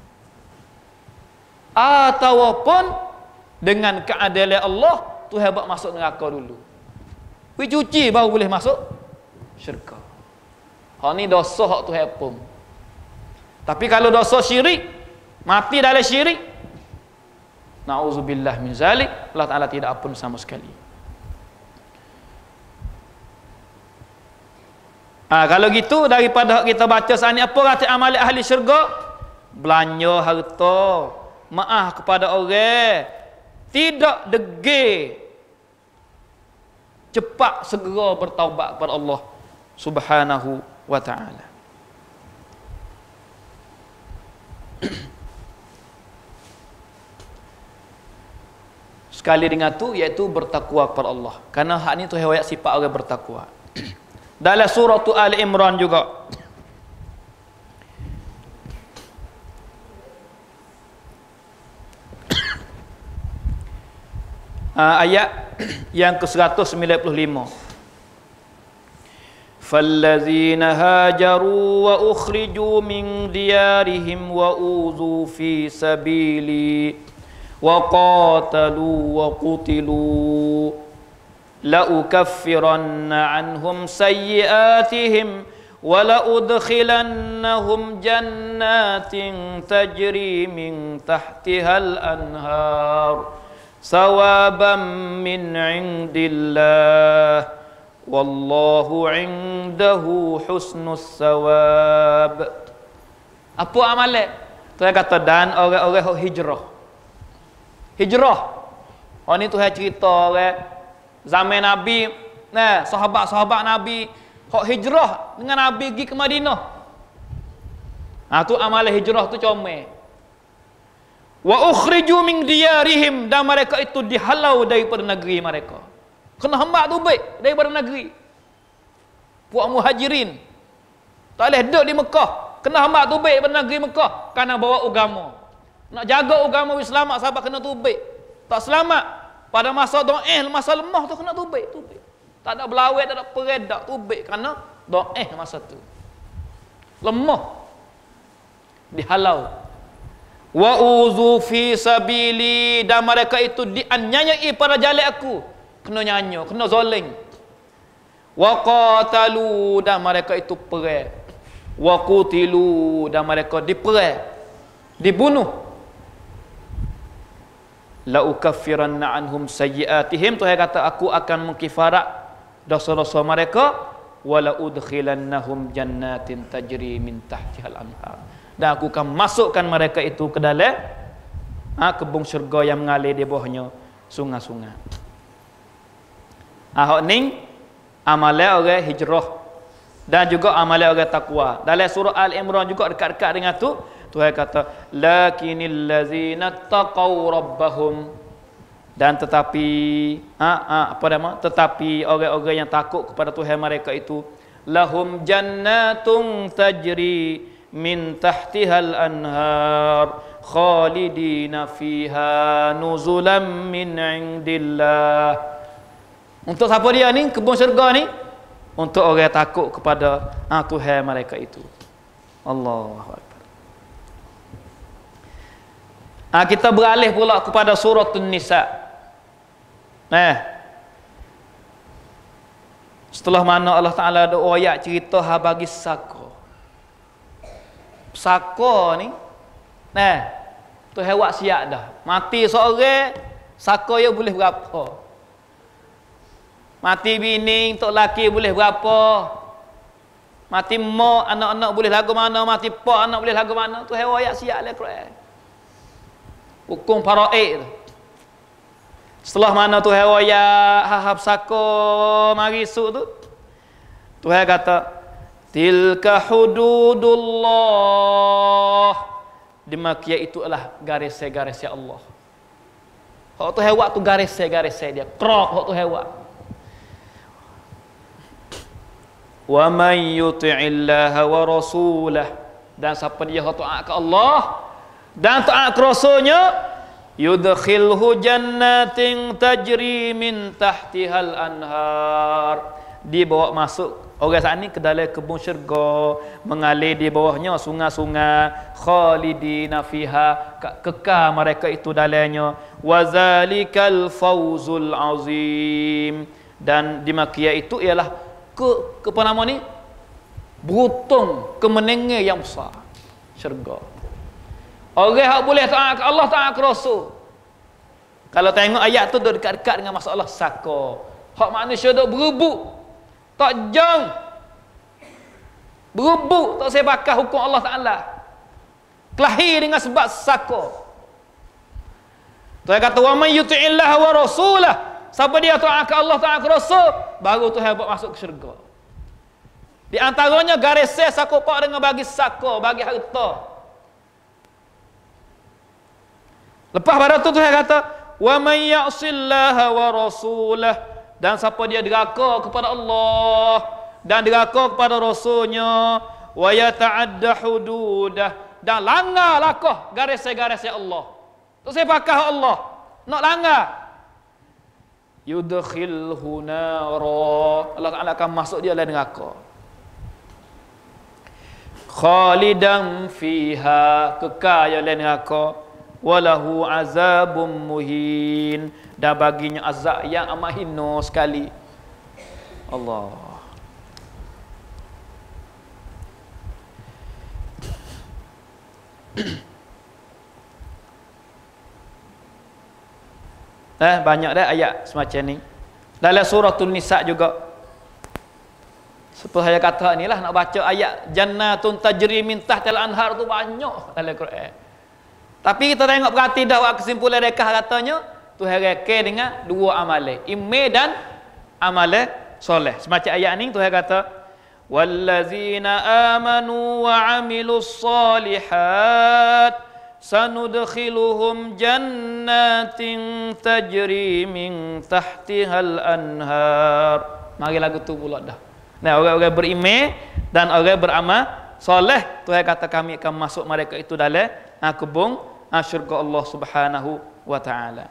Ataupun dengan keadilan Allah, Tuhan buat masuk neraka dulu. Pergi cuci baru boleh masuk syurga. Hak ni dosa hak Tuhan pun. Tapi kalau dosa syirik, mati dalam syirik, nauzubillah min zalik, Allah Ta'ala tidak ampun sama sekali. Kalau gitu, daripada kita baca saat ni, apa kata amal ahli syurga? Belanja harta, maaf kepada orang, tidak degil, cepat segera bertaubat kepada Allah Subhanahu wa ta'ala. Sekali dengan tu, iaitu bertakwa kepada Allah. Karena hak ni Tuhan ayat sifat orang bertakwa. Dalam surah Ali Imran juga, ayat yang ke-195. فَالَّذِينَ هَاجَرُوا وَأُخْرِجُوا مِنْ دِيَارِهِمْ وَأُوذُوا فِي سَبِيلِي وَقَاتَلُوا وَقُتِلُوا لَأُكَفِّرَنَّ عَنْهُمْ سَيِّئَاتِهِمْ وَلَأُدْخِلَنَّهُمْ جَنَّاتٍ تَجْرِي مِنْ تَحْتِهَا الْأَنْهَارُ ثَوَابًا مِنْ عِنْدِ اللَّهِ Wallahu indahu husnus thawab. Apa amalan? Tuhan kata, dan orang-orang hijrah. Hijrah. Oh ni Tuhan cerita orang zaman Nabi, sahabat-sahabat Nabi hok hijrah dengan Nabi pergi ke Madinah. Tu amalan hijrah tu comel. Wa ukhriju min diyarihim, dan mereka itu dihalau daripada negeri mereka. Kena hambak tu baik daripada negeri. Puak muhajirin tak boleh duduk di Mekah, kena hambak tu baik daripada negeri Mekah kerana bawa agama. Nak jaga agama Islam, sahabat kena tu baik. Tak selamat pada masa do'eh, masa lemah tu kena tu baik. Tak ada belawet, tak ada peredak, tu baik kerana do'eh masa tu. Lemah. Dihalau. Wa uzu fi sabili, dan mereka itu dianiayai pada jalan aku. Kena nyanyo, kena zoling. Wa qatalu, dan mereka itu perang. Wa qutilu, dan mereka diperang, dibunuh. La ukaffiranna anhum sayyiatihim, Tuhan kata aku akan mengkifarat dosa-dosa mereka. Wa la udkhilannahum jannatin tajri min tahtihal anhar, dan aku akan masukkan mereka itu ke dalam kebun syurga yang mengalir di bawahnya sungai-sungai. Hak ni amalan orang hijrah dan juga amalan orang takwa. Dalam surah Al-Imran juga dekat-dekat dengan tu, Tuhan kata lakinil ladzina taqaw rabbahum, dan tetapi tetapi orang-orang yang takut kepada Tuhan mereka itu, lahum jannatun tajri min tahtihal anhar khalidina fiha nuzulam min indillah. Untuk siapa dia ni? Kebun syurga ni untuk orang takut kepada Tuhan mereka itu. Allahu Akbar. Kita beralih pula kepada surah An-Nisa. Setelah mana Allah Ta'ala ada ayat cerita bagi saka. Saka ni Tuhan buat siap dah. Mati seorang, saka dia boleh berapa? Mati bini untuk laki boleh berapa? Mati mak, anak-anak boleh lagu mana? Mati pak, anak boleh lagu mana? Tu ayat siap lah Quran. Hukum faraid tu. Setelah mana Tuhan waya hahab sako mari esok tu, Tuhan kata, tilka hududullah. Demikian itu adalah garis-garis Allah. Hak Tuhan buat tu garis-garis dia. Krok hak Tuhan buat. Wa may yuti'illaha wa rasulah, dan siapa dia taat ke Allah dan taat ke Rasulnya, yudkhilhu jannatin tajri min tahtihal anhar, dibawa masuk orang saat ni ke dalam kebun syurga, mengalir di bawahnya sungai-sungai, khalidina fiha, kekal mereka itu dalamnya, wazalikal fawzul azim, dan dimakia itu ialah ke apa nama ni, beruntung, kemenangan yang besar, syurga. Orang yang boleh taat ke Allah, taat ke Rasul. Kalau tengok ayat tu dekat-dekat dengan masalah saka. Hak manusia duk berebut, tak jang, berebut tak sebakar hukum Allah Ta'ala, kelahir dengan sebab saka. Tuhan kata, wa man yuti'illah wa rasulah, siapa dia taat ke Allah, taat ke Rasul, baru Tuhan buat masuk ke syurga. Di antaranya garis saka pak dengan bagi saka, bagi harta. Lepas pada tu Tuhan kata, wa may ya'sillaha wa rasulah, dan siapa dia deraka kepada Allah dan deraka kepada Rasulnya, wa yata'adda hududah, dan langgar lakah garis-garis Allah. Tu saya pakah Allah, nak langgar, yudkhilhu nara, Allah Ta'ala akan masuk dia dalam neraka. Khalidan fiha, kekal dalam neraka. Walahu azabun muhin, dan baginya azab yang amat hina sekali. Allah. Banyak dah ayat semacam ni. Dalam suratul Nisa juga. Seperti saya kata ni lah, nak baca ayat jannatun tajri min tahtil anhar tu banyak dalam Quran. Tapi kita tengok perhati dah kesimpulan rekah katanya, Tuhan reka dengan dua amalan, iman dan amalan soleh. Semacam ayat ni Tuhan kata, wallazina amanu wa amilus solihat sanudkhiluhum jannatin tajri min tahtihal anhar. Mari lagu tu pula dah. Nah, orang-orang beriman dan orang beramal soleh, Tuhan kata kami akan masuk mereka itu dalam kebun syurga Allah Subhanahu wa ta'ala.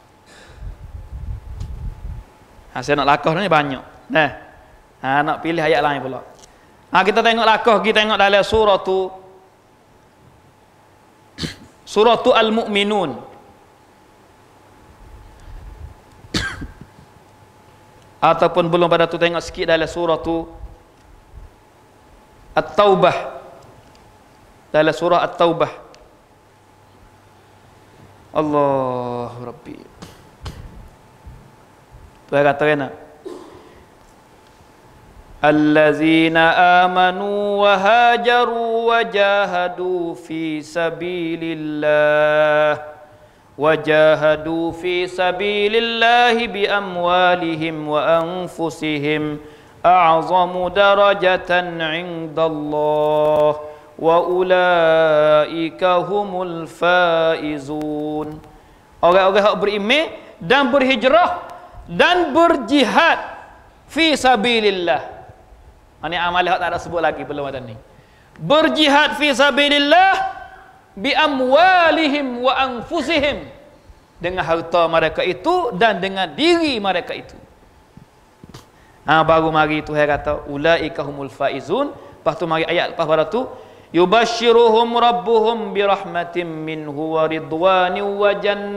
Saya nak lakah ni banyak. Nak pilih ayat lain pula. Kita tengok lakah, kita tengok dalam suratu Al-Mu'minun. Ataupun belum pada tu, tengok sikit dalam suratu At-Taubah. Dalam surah At-Taubah. Allah Rabbi. Tuhan kata kena, allazina amanu wa hajaru wa jahadu fi sabilillah bi amwalihim wa anfusihim a'zamu darajatan 'indallah wa ulaika humul faizun. Orang-orang yang beriman dan berhijrah dan berjihad fi sabilillah. Ini amal yang tak ada sebut lagi belum ada ni. Berjihad fi sabilillah bi amwalihim wa anfusihim, dengan harta mereka itu dan dengan diri mereka itu. Baru mari Tuhan kata ulaika humul faizun. Lepas tu mari ayat lepas pada tu, yubashshiruhum rabbuhum birahmatin minhu wa ridwanin wa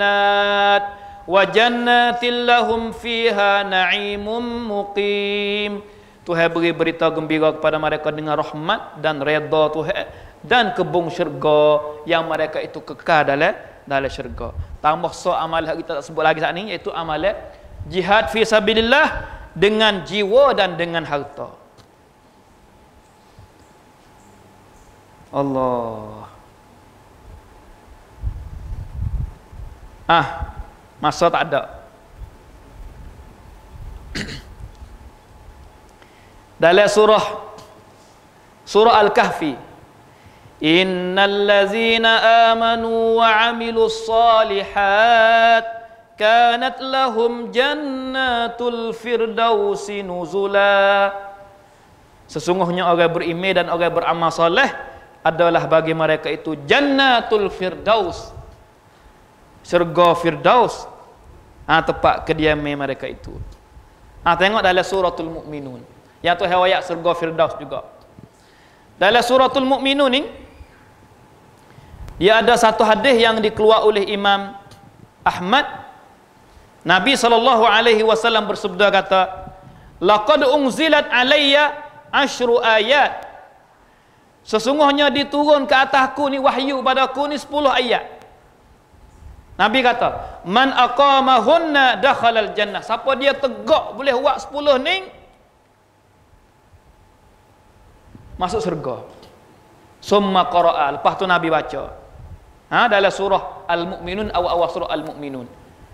jannatin lahum fiha na'imun muqim. Tuhan beri berita gembira kepada mereka dengan rahmat dan redha Tuhan dan kebun syurga yang mereka itu kekal dalam syurga. Tambah amal yang kita tak sebut lagi saat ini, iaitu amal jihad fi sabilillah dengan jiwa dan dengan harta. Allah. Masa tak ada. Dalam surah Al-Kahfi, innal ladzina amanu wa 'amilus shalihat kanat lahum jannatul firdausi nuzula. Sesungguhnya orang beriman dan orang beramal soleh adalah bagi mereka itu jannatul firdaus, syurga firdaus, tempat kediaman mereka itu. Tengok dalam suratul Mukminun, yang tu hewayat syurga firdaus juga. Dalam suratul Mukminun ni dia ada satu hadis yang dikeluar oleh Imam Ahmad. Nabi SAW bersabda kata, laqad unzilat alayya ashru ayat. Sesungguhnya diturun ke atasku ni wahyu padaku ni 10 ayat. Nabi kata, man aqamahunna dakhalal jannah. Siapa dia tegak boleh buat 10 ni, masuk surga. Summa qara'a. Lepas tu Nabi baca. Dalam surah Al-Mu'minun, awal surah Al-Mu'minun.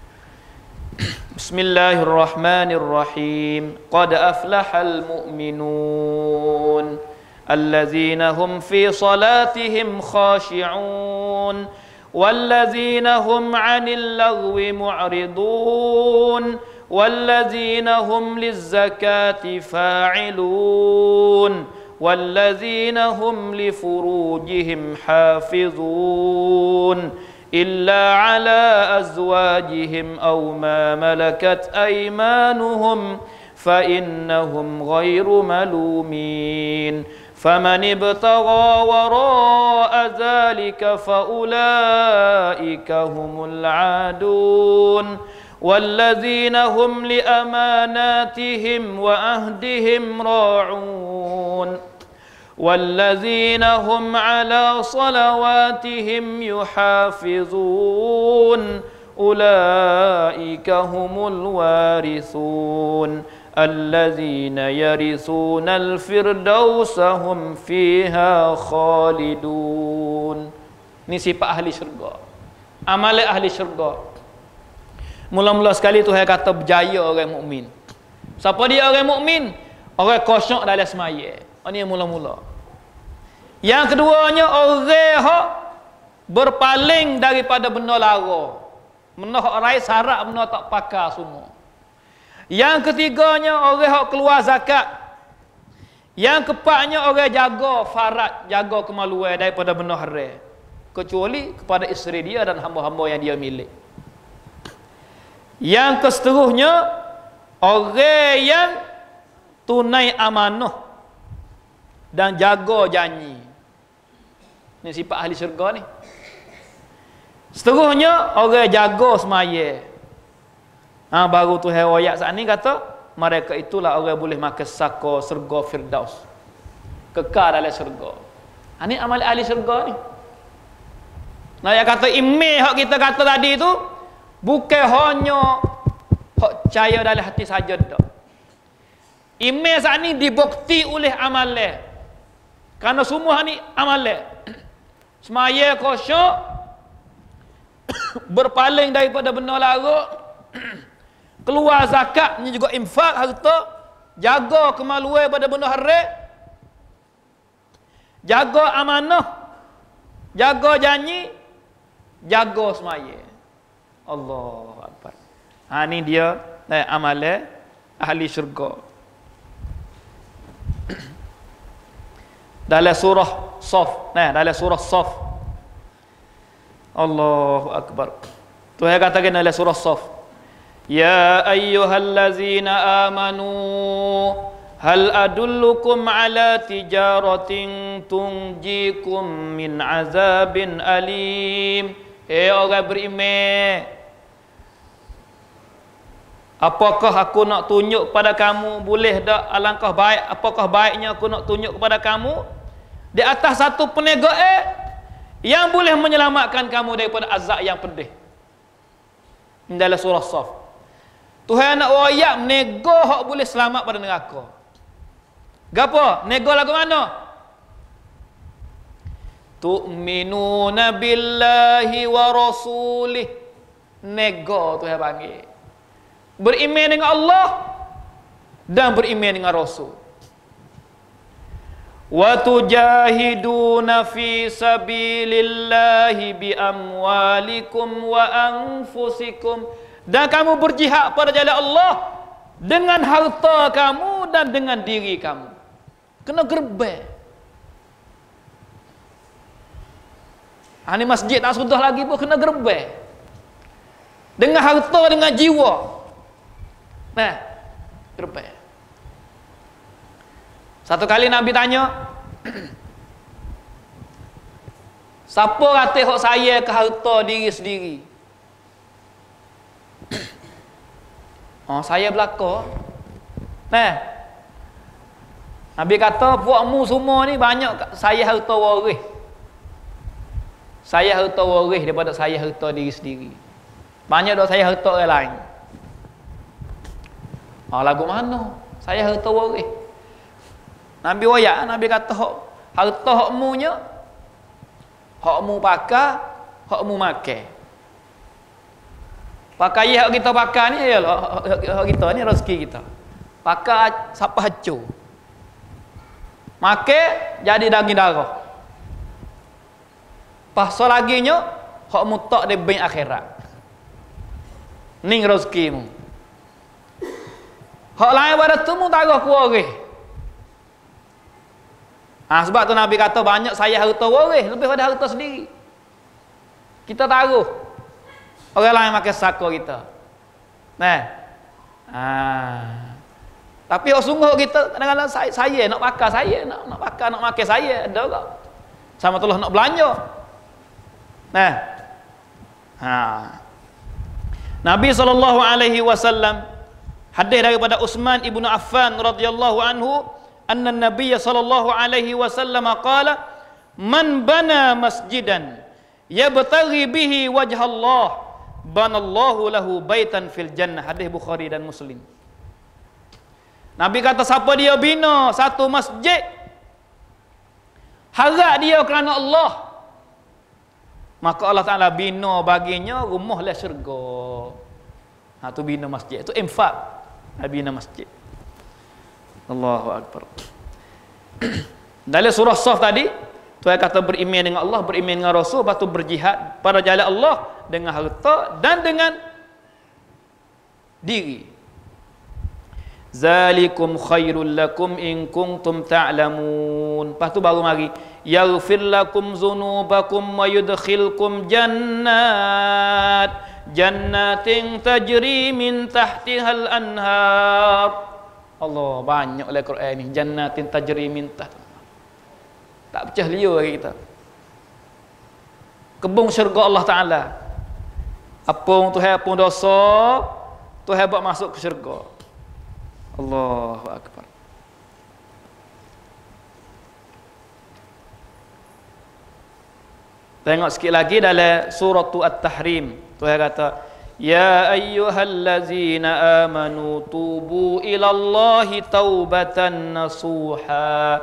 Bismillahirrahmanirrahim. Qad aflahal mu'minun allazina hum fi salatihim khashi'un wallazina hum 'anil lagwi mu'ridun wallazina hum lizzakati fa'ilun والذين هم لفروجهم حافظون إلا على أزواجهم أو ما ملكت أيمانهم فإنهم غير ملومين فمن ابتغى وراء ذلك فأولئك هم العادون والذين هم لأماناتهم وعهدهم راعون والذين هم على صلواتهم يحافظون أولئك هم الوارثون الذين يرثون الفردوس هم فيها خالدون. Ini sifat ahli syurga, amal ahli syurga. Mula-mula sekali Tuhan kata berjaya orang mukmin. Siapa dia orang mukmin? Orang khusyuk dalam sembahyang. Ini yang mula-mula. Yang keduanya, orang hak berpaling daripada benda lara, benda hak raih syarat, benda tak pakar semua. Yang ketiganya, orang hak keluar zakat. Yang keempatnya, orang jaga farad, jaga kemaluan daripada benda haram, kecuali kepada isteri dia dan hamba-hamba yang dia milik. Yang keseterusnya, orang yang tunai amanah dan jaga janji. Ini sifat ahli syurga ni. Seterusnya, orang jaga semaya. Baru tu riwayat saat ni kata, mereka itulah orang boleh makan saka syurga firdaus, kekal dalam syurga. Ini amal ahli syurga ni. Nah, yang kata imeh hak kita kata tadi tu bukan hanya hak percaya dalam hati saja dak. Imej saat ni dibukti oleh amalan. Karena semua ni amalan. Semaya khusyuk, berpaling daripada benda lara, keluar zakat ni juga infak harta, jaga kemaluan pada benda haram, jaga amanah, jaga janji, jaga semaya. Allahu Akbar. Ni dia amalan ahli syurga. Dalam surah Saf, dalam surah Saf, Allahu Akbar. Tuhan katakan dalam surah Saf, ya ayyuhallazina amanu hal adullukum ala tijaratin tunjikum min azabin alim. Orang beriman, apakah aku nak tunjuk kepada kamu, boleh tak, alangkah baik, apakah baiknya aku nak tunjuk kepada kamu di atas satu perniagaan yang boleh menyelamatkan kamu daripada azab yang pedih. Dalam surah Saf, Tuhan nak royak nego hak boleh selamat pada neraka. Gapo? Nego lagu mana? Tu'minuna billahi wa rasulih. Nego Tuhan panggil. Beriman dengan Allah dan beriman dengan Rasul. wa tujahiduna fi sabilillahi bi amwalikum wa anfusikum, dan kamu berjihad pada jalan Allah dengan harta kamu dan dengan diri kamu. Kena gerbek. Ini masjid tak sudah lagi pun kena gerbek. Dengan harta, dengan jiwa. Nah, gerbek. Satu kali Nabi tanya, siapa kata hak saya ke harta diri sendiri? Oh, saya belaka. Nah, Nabi kata, puakmu semua ni banyak saya harta waris. Saya harta waris daripada saya harta diri sendiri. Banyak dah saya harta orang lain. Lagu mana? Saya harta waris. Nabi wayak, Nabi kata harta hakmu nya, hakmu pakai, hakmu makan. Pakai hak kita pakai ni ialah hak kita ni rezeki kita. Pakai siapa hancur. Makan jadi daging darah. Pasal lagi nya hakmu tak di bank akhirat. Ning rezekimu. Hak lain pada tu mu tarah ku waris. Sebab tu Nabi kata banyak saya harta waris lebih pada harta sendiri. Kita taruh. Orang lain makan saka kita. Nah. Tapi sungguh kita kadang-kadang saya nak pakai saya, nak pakai nak makan saya ada tak? Sama Allah nak belanja. Nah. Nabi SAW hadis daripada Utsman ibnu Affan radhiyallahu anhu, anna Nabiy sallallahu alaihi wasallam qala, man bana masjidan yabtaghi bihi wajha Allah, banallahu lahu baitan fil jannah. Hadis Bukhari dan Muslim. Nabi kata siapa dia bina satu masjid harap dia kerana Allah, maka Allah Ta'ala bina baginya rumah lah syurga. Tu bina masjid, itu infak. Bina masjid. Allahu Akbar. Dalam surah Saf tadi, Tuhan kata beriman dengan Allah, beriman dengan Rasul, lepas tu berjihad pada jalan Allah dengan harta dan dengan diri. Zalikum khairul lakum in kuntum ta'lamun. Lepas tu baru mari yaghfir lakum dzunubakum wa yudkhilkum jannatin tajri min tahtihal anhar. Allah, banyak oleh Quran ni, jannatin tajri min tahtihal. Tak pecah liur lagi kita. Kebun syurga Allah Taala. Apung Tuhan, apung dosa, Tuhan buat masuk ke syurga. Allahu Akbar. Tengok sikit lagi dalam surah At-Tahrim. Tuhan kata, ya ayyuhallazina amanu tubu ilallahi taubatan nasuha.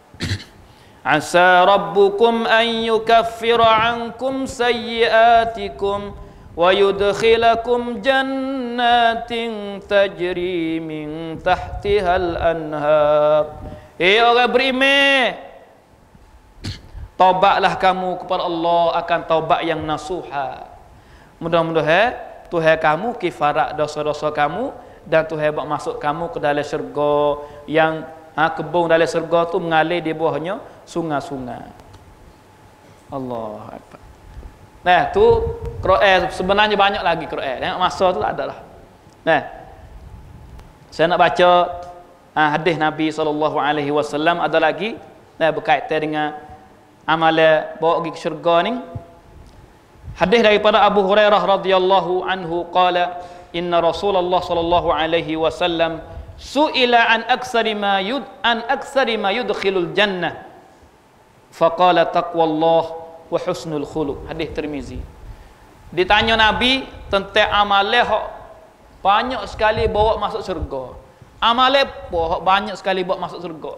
Asa rabbukum an yukaffira ankum sayyiatikum wa yudkhilakum jannatin tajri min tahtihal anhar. Orang beriman, taubatlah kamu kepada Allah akan taubat yang nasuha. Mudah-mudahan Tuhan kamu kifarat dosa-dosa kamu dan Tuhan buat masuk kamu ke dalam syurga yang kebun dalam syurga tu mengalir di bawahnya sungai-sungai. Allah Akbar. Nah, tu Quran sebenarnya banyak lagi Quran. Tengok masa tu tak ada lah. Nah, saya nak baca hadis Nabi SAW ada lagi berkaitan dengan amalan bawa pergi ke syurga ni. Hadis daripada Abu Hurairah radhiyallahu anhu qala, inna Rasulullah sallallahu alaihi wasallam su'ila an aktsari ma yudkhilul jannah faqala taqwallah wa husnul khuluq. Hadis Tirmizi. Ditanya Nabi tentang amalan hak banyak sekali bawa masuk syurga. Amalan apa hak banyak sekali bawa masuk syurga?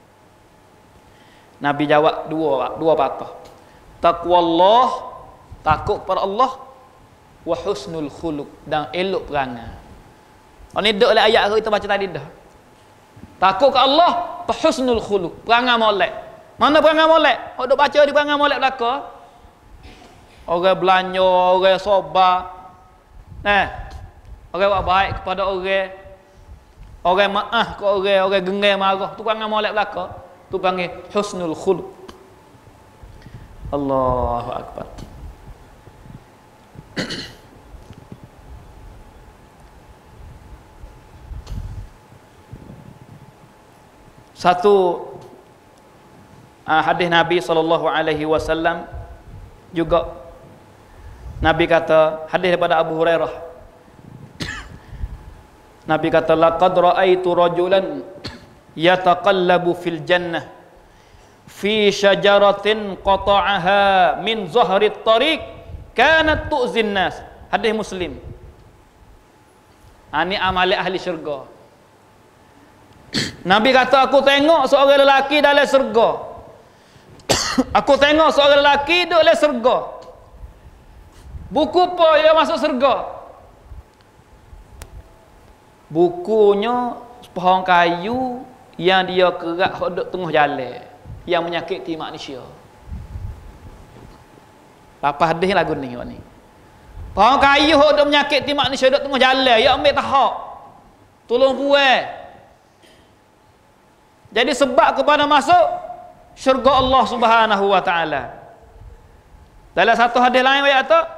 Nabi jawab dua patah. Taqwallah, takut kepada Allah, wa husnul khuluq, dan elok perangai. Ini dak oleh ayat kita baca tadi dah. Takut ke Allah, husnul khuluq, perangai molek. Mana perangai molek? Duk baca di perangai molek belaka. Orang belanja, orang sobar. Orang buat baik kepada orang. Orang maaf ke orang, orang gengar marah. Tu perangai molek belaka. Tu panggil husnul khuluq. Allahu akbar. Satu hadis Nabi SAW juga Nabi kata, hadis daripada Abu Hurairah, Nabi kata, laqad ra'aitu rajulan yataqallabu fil jannah fi syajaratin qata'aha min zahri tariq kanat tu'zin nas. Hadis Muslim. Ini amalan ahli syurga. Nabi kata, aku tengok seorang lelaki dalam syurga. Aku tengok seorang lelaki duduk dalam syurga. Buku apa yang masuk syurga? Bukunya pohon kayu yang dia kerak duduk tengah jalan, yang menyakiti manusia. Lepas hadis lagu ni, pohon kayu duduk menyakiti manusia duduk tengah jalan, ya ambil tahap, tolong buat. Jadi sebab kepada masuk syurga Allah Subhanahu wa taala. Dalam satu hadis lain ayat tu,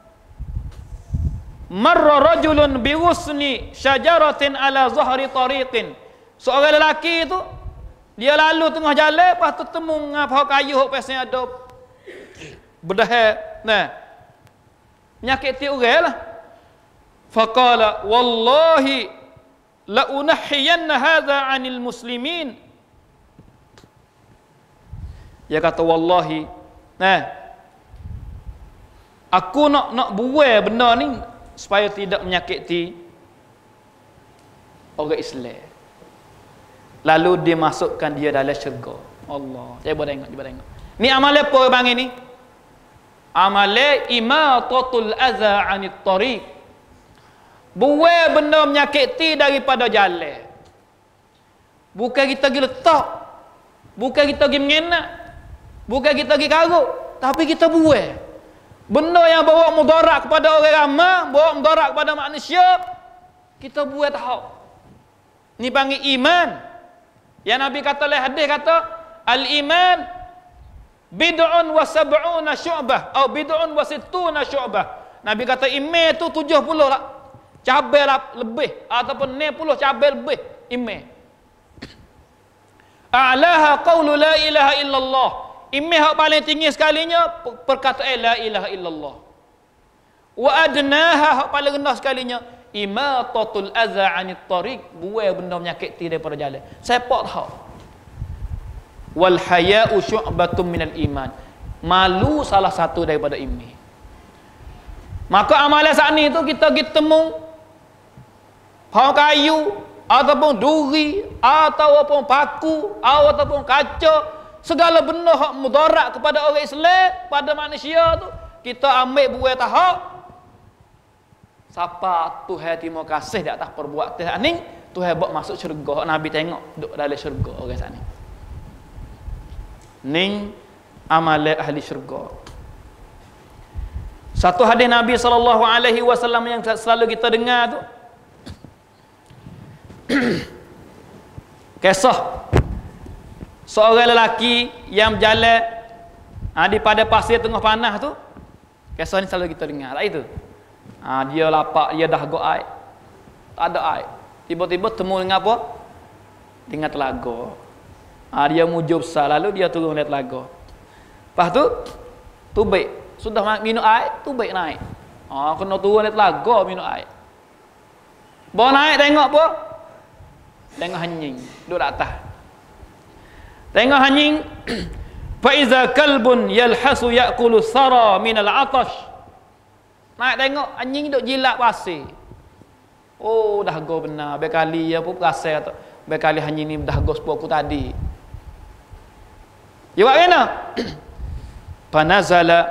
marra rajulun bi ghusni syajaratin ala zahri tariqin. Seorang lelaki itu dia lalu tengah jalan, lepas tu temu pohon kayu hok pasal ada bedah menyakiti orang lah. Faqala wallahi la unahhiyanna hadza 'anil muslimin. Dia kata, wallahi, aku nak buat benda ni supaya tidak menyakiti orang Islam. Lalu dia masukkan dia dalam syurga. Allah. Cuba tengok. Ni amalan apa bang ini? Amalan imatatul adza 'anit tariq. Buat benda menyakiti daripada jalan. Bukan kita pergi letak, bukan kita pergi mengenak, bukan kita pergi karut, tapi kita buat benda yang bawa mudarat kepada orang ramai, bawa mudarat kepada manusia, kita buat tahu. Ni panggil iman. Yang Nabi kata oleh hadis kata, al-iman bid'un wa sab'una syu'bah atau bid'un wa sittuna syu'bah. Nabi kata iman tu 70 lah cabai lah lebih, ataupun 60 cabai lebih iman. A'laha qawlu la ilaha illallah. Iman yang paling tinggi sekalinya perkataan la ilaha illallah. Wa adnaha yang paling rendah sekalinya imatatul adza 'anit tariq, buai benda menyakiti daripada jalan. Sepak tahu. Wal haya'u syu'batun minal iman. Malu salah satu daripada iman. Maka amalan saat ni tu kita pergi temu pohon kayu ataupun duri ataupun paku ataupun kaca, segala benda hak mudarat kepada orang Islam, pada manusia tu kita ambil buat tahap. Siapa Tuhan terima kasih di atas perbuatan ni, Tuhan buat masuk syurga. Nabi tengok duduk dalam syurga orang sana. Ni amalan ahli syurga. Satu hadis Nabi SAW yang selalu kita dengar tu, kisah seorang lelaki yang berjalan di pada pasir tengah panas tu. Kisah ni selalu kita dengar. Tak itu? Dia lapak, dia dah go air. Tak ada air. Tiba-tiba temu dengan apa? Dengan telaga. Dia mujur besar, lalu dia turun lihat telaga. Lepas tu tubik. Sudah minum air, tubik naik. Kena turun lihat telaga minum air. Bawa naik tengok apa? Tengok anjing duduk atas. Tengok anjing, fa iza kalbun yalhasu yaqulu sara min al-'atash. Naik tengok anjing duk jilat pasir. Oh, dah go benar. Berkali apa perasan tu. Berkali anjing ni dah go sepupu aku tadi. Dia buat kena. Panazala.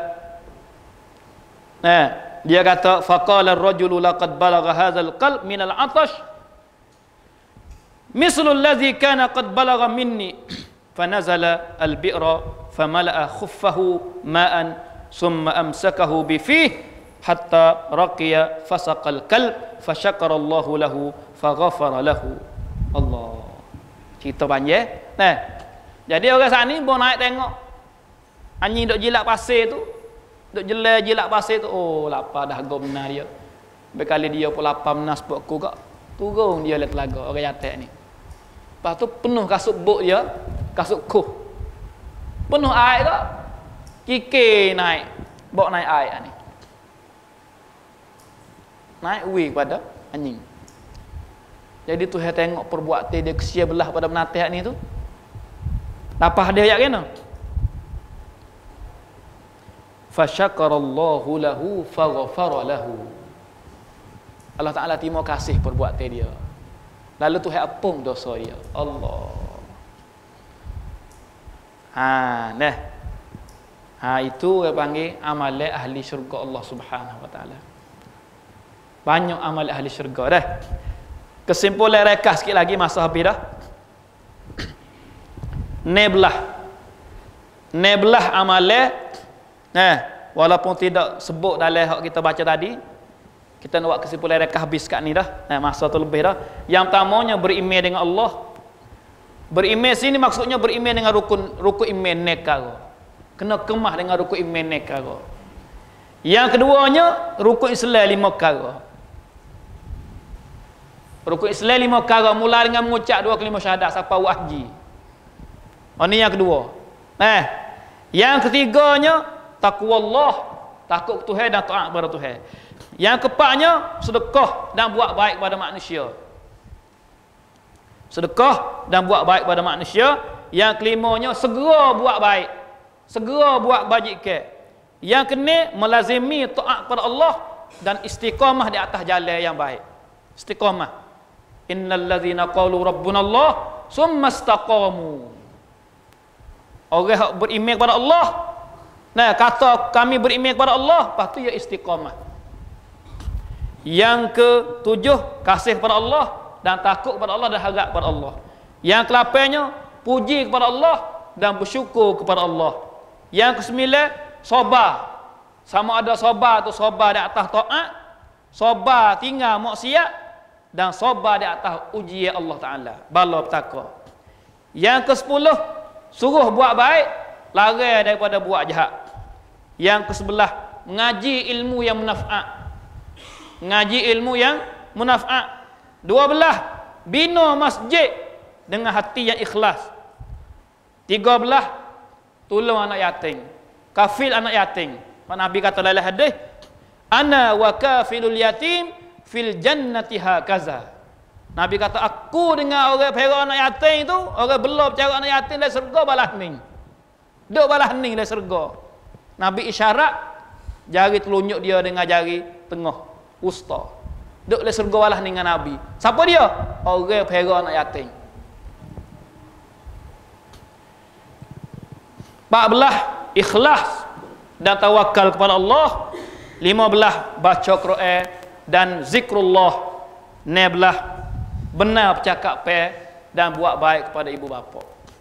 Dia kata faqala ar-rajulu laqad balagha hadzal qalb min al-'atash. mislul ladzi kana qad balagha minni fanazala al-bi'ra famala'a khuffahu ma'an summa amsakahu bi fihi hatta raqiya fasaqal kalb fasyakara Allahu lahu faghafara lahu. Allah. Cerita panjang. Nah. Jadi orang saat ni bawa naik tengok anjing duk jilat pasir tu, duk jelai jilat pasir tu, oh lapar dah gom benar dia. Berkali dia pun lapar benar sebab aku kak turun dia le telaga orang yatek ni. Lepas tu penuh kasut bot dia, kasut kuh. Penuh air tak? Kikir naik, bawa naik air ni. Naik uwi kepada anjing. Jadi Tuhan tengok perbuatan dia kesia belah pada menatih ni tu. Lapah dia ayat kena. Fasyakarallahu lahu faghafara lahu. Allah Ta'ala terima kasih perbuatan dia. Lalu Tuhan apung dosa dia. Allah. Nah. Itu dia panggil amalan ahli syurga Allah Subhanahu wa taala. Banyak amal ahli syurga dah. Kesimpulan rekas sikit lagi masa habis dah. Neblah amalan. Walaupun tidak sebut dalam hak kita baca tadi, kita nak buat kesimpulan rekas habis kat ni dah. Masa tu lebih dah. Yang pertamanya beriman dengan Allah. Beriman sini maksudnya beriman dengan rukun iman nekar. Kena kemah dengan rukun iman nekar. Yang keduanya rukun Islam 5 perkara. Rukun Islam 5 perkara mula dengan mengucap 2 kalimah syahadat sampai haji. Ini yang kedua. Yang ketiganya takwa Allah, takut Tuhan dan taat kepada Tuhan. Yang keempatnya sedekah dan buat baik pada manusia. Sedekah dan buat baik pada manusia. Yang kelimanya segera buat baik, segera buat bajikan. Yang keenam melazimi taat kepada Allah dan istiqamah di atas jalan yang baik. Istiqamah. Innal ladzina qalu rabbuna Allah summa istaqamu. Orang yang beriman kepada Allah, kata kami beriman kepada Allah, lepas tu ya istiqamah. Yang ketujuh kasih kepada Allah dan takut kepada Allah dan harap kepada Allah. Yang ke-8nya puji kepada Allah dan bersyukur kepada Allah. Yang ke-9 sabar. Sama ada sabar tu sabar di atas taat, sabar tinggal maksiat, dan sabar di atas ujian Allah Ta'ala, bala petaka. Yang ke-10 suruh buat baik, larang daripada buat jahat. Yang ke-11 mengaji ilmu yang manfaat. Mengaji ilmu yang manfaat. 12 bina masjid dengan hati yang ikhlas. 13 tolong anak yatim, kafil anak yatim. Nabi kata dalam hadis, ana wa kafilul yatim fil jannati hakaza. Nabi kata aku dengan orang perak anak yatim tu, orang belum percaya anak yatim dalam syurga balas ning. Duk balas ning dalam syurga. Nabi isyarat jari telunjuk dia dengan jari tengah wusta. Duk dalam syurga balas ning dengan Nabi. Siapa dia? Orang perak anak yatim. 14 ikhlas dan tawakal kepada Allah. 15 baca Quran dan zikrullah. 16 benar bercakap dan buat baik kepada ibu bapa.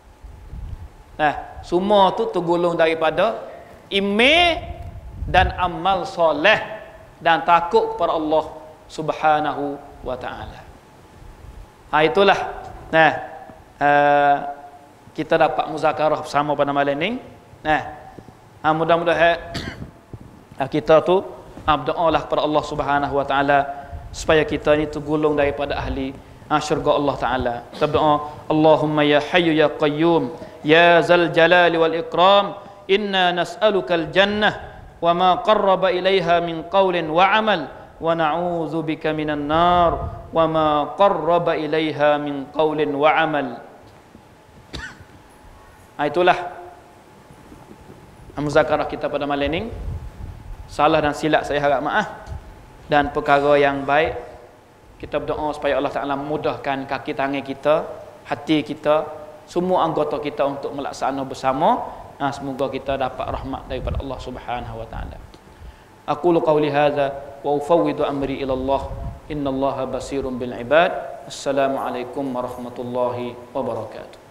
Semua tu tergolong daripada iman dan amal soleh dan takut kepada Allah Subhanahu wa taala. Itulah kita dapat muzakarah bersama pada malam ni. Mudah-mudahan kita tu berdoalah kepada Allah Subhanahu wa taala supaya kita ni tergolong daripada ahli syurga Allah Ta'ala. Kita berdoa, Allahumma ya hayyu ya qayyum ya zal jalali wal ikram, inna nas'alukal jannah wa ma qarraba ilaiha min qawlin wa amal, wa na'udzu bika minan nar wa ma qarraba ilaiha min qawlin wa amal. Itulah muzakarah kita pada malam ini. Salah dan silap saya harap maaf, dan perkara yang baik kita berdoa supaya Allah Ta'ala memudahkan kaki tangan kita, hati kita, semua anggota kita untuk melaksana bersama. Semoga kita dapat rahmat daripada Allah Subhanahu wa taala. Aqulu qawli hadza wa ufawwidu amri ila Allah innallaha basirun bil ibad. Assalamualaikum warahmatullahi wabarakatuh.